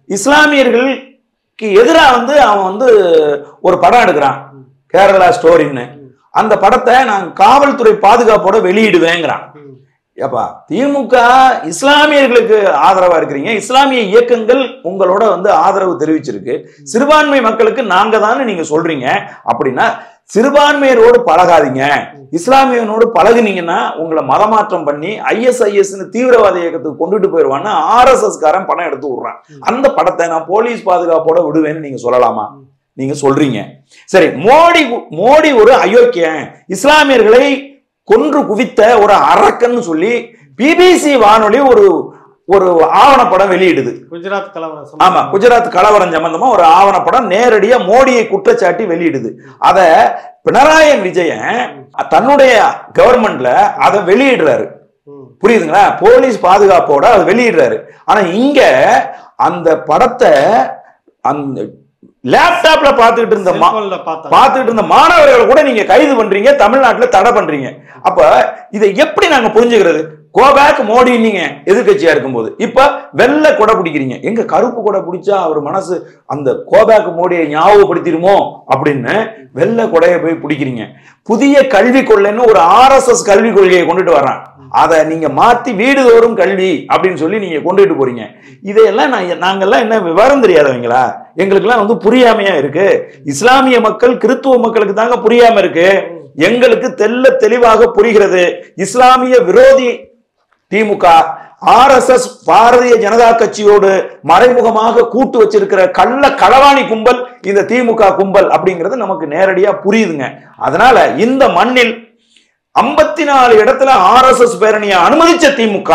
இஸ்லாமியர்களுக்கு எதிராக வந்து அவன் வந்து ஒரு படம் எடுக்கிறான், கேரளா ஸ்டோரின்னு. அந்த படத்தை நான் காவல்துறை பாதுகாப்போட வெளியிடுவேங்கிறான். ஏப்பா, திமுக இஸ்லாமியர்களுக்கு ஆதரவா இருக்கிறீங்க, இஸ்லாமிய இயக்கங்கள் உங்களோட வந்து ஆதரவு தெரிவிச்சிருக்கு, சிறுபான்மை மக்களுக்கு நாங்க தானே நீங்க சொல்றீங்க. அப்படின்னா சிறுபான்மையரோடு பழகாதீங்க, இஸ்லாமியனோடு பழகுனீங்கன்னா உங்களை மதமாற்றம் பண்ணி ஐஎஸ்ஐஎஸ் தீவிரவாத இயக்கத்துக்கு கொண்டுட்டு போயிடுவான்னு ஆர் எஸ் எஸ் காரன் பணம் எடுத்து விடுறான். அந்த படத்தை நான் போலீஸ் பாதுகாப்போட விடுவேன்னு நீங்க சொல்லலாமா? நீங்க சொல்றீங்க. சரி, மோடி மோடி ஒரு அயோக்கியன், இஸ்லாமியர்களை கொன்று குவித்த ஒரு அரக்கன்னு சொல்லி பிபிசி வானொலி ஒரு ஒரு ஆவணப்படம் வெளியிடுது. குஜராத் கலவரம். ஆமா, குஜராத் கலவரம் சம்பந்தமா ஒரு ஆவணப்படம் நேரடியா மோடியை குற்றச்சாட்டி வெளியிடுது. அத பினராயி விஜயன் தன்னுடைய கவர்மெண்ட்ல அதை வெளியிடுறாரு. புரியுதுங்களா? போலீஸ் பாதுகாப்போட அதை வெளியிடுறாரு. ஆனா இங்க அந்த படத்தை அந்த லேப்டாப்ல பாத்துக்கிட்டு இருந்த பாத்துக்கிட்டு இருந்த மாணவர்களை கூட நீங்க கைது பண்றீங்க, தமிழ்நாட்டுல தடை பண்றீங்க. அப்ப இதை எப்படி நாங்க புரிஞ்சுக்கிறது? கோபேக் மோடி நீங்க எதிர்கட்சியா இருக்கும்போது இப்ப வெள்ளை கொடை பிடிக்கிறீங்க. எங்க கருப்பு கொடை பிடிச்சா அவர் மனசு அந்த கோபேக் மோடியை ஞாபகப்படுத்திடுமோ அப்படின்னு வெள்ளை கொடையை போய் பிடிக்கிறீங்க. புதிய கல்வி கொள்ளைன்னு ஒரு ஆர் எஸ் எஸ் கல்வி கொள்கையை கொண்டுட்டு வர்றான். அதை நீங்க மாத்தி வீடுதோறும் கல்வி அப்படின்னு சொல்லி நீங்க கொண்டுட்டு போறீங்க. இதையெல்லாம் நான் நாங்கெல்லாம் என்ன விவரம் தெரியாதவங்களா? எங்களுக்கு எல்லாம் வந்து புரியாமையா இருக்கு. இஸ்லாமிய மக்கள் கிறிஸ்துவ மக்களுக்கு தாங்க புரியாம இருக்கு. எங்களுக்கு தெல்ல தெளிவாக புரிகிறது. இஸ்லாமிய விரோதி DMK, R S S Bharatiya Janata கட்சியோடு மறைமுகமாக கூட்டு வச்சிருக்கிற கள்ள களவாணி கும்பல் இந்த திமுக கும்பல் அப்படிங்கிறது நமக்கு நேரடியா புரியுதுங்க. அதனால இந்த மண்ணில் ஐம்பத்தி நாலு இடத்துல ஆர் எஸ் எஸ் பேரணியை அனுமதிச்ச திமுக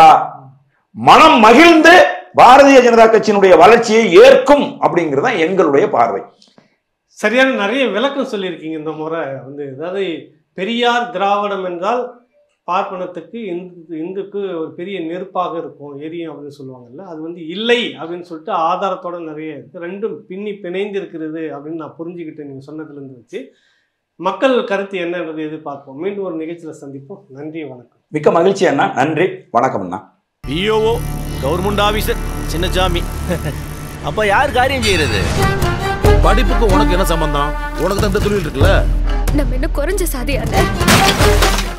மனம் மகிழ்ந்து பாரதிய ஜனதா கட்சியினுடைய வளர்ச்சியை ஏற்கும் அப்படிங்கிறது தான் எங்களுடைய பார்வை. சரியான நிறைய விளக்கம் சொல்லியிருக்கீங்க இந்த முறை வந்து. அதாவது பெரியார் திராவிடம் என்றால் பார்ப்பனத்துக்கு இந்து இந்துக்கு ஒரு பெரிய நெருப்பாக இருக்கும், எரியும் அப்படின்னு சொல்லுவாங்கல்ல. அது வந்து இல்லை அப்படின்னு சொல்லிட்டு ஆதாரத்தோட நிறைய இருக்குது. ரெண்டும் பின்னி பிணைந்து இருக்கிறது அப்படின்னு நான் புரிஞ்சுக்கிட்டேன் நீங்கள் சொன்னதுலேருந்து வச்சு. மக்கள் கருத்து என்னன்றது எதிர்பார்ப்போம். மீண்டும் ஒரு நிகழ்ச்சியில் சந்திப்போம். நன்றி, வணக்கம். மிக்க மகிழ்ச்சி அண்ணா. நன்றி, வணக்கம் அண்ணா. பிஓஓ கவர்மெண்ட் ஆபீசர் சின்னசாமி. அப்ப யார் காரியம் செய்யறது? படிப்புக்கு உனக்கு என்ன சம்பந்தம்? உனக்கு தான் இந்த தொழில் இருக்குல்ல. நம்ம என்ன குறைஞ்ச சாதியான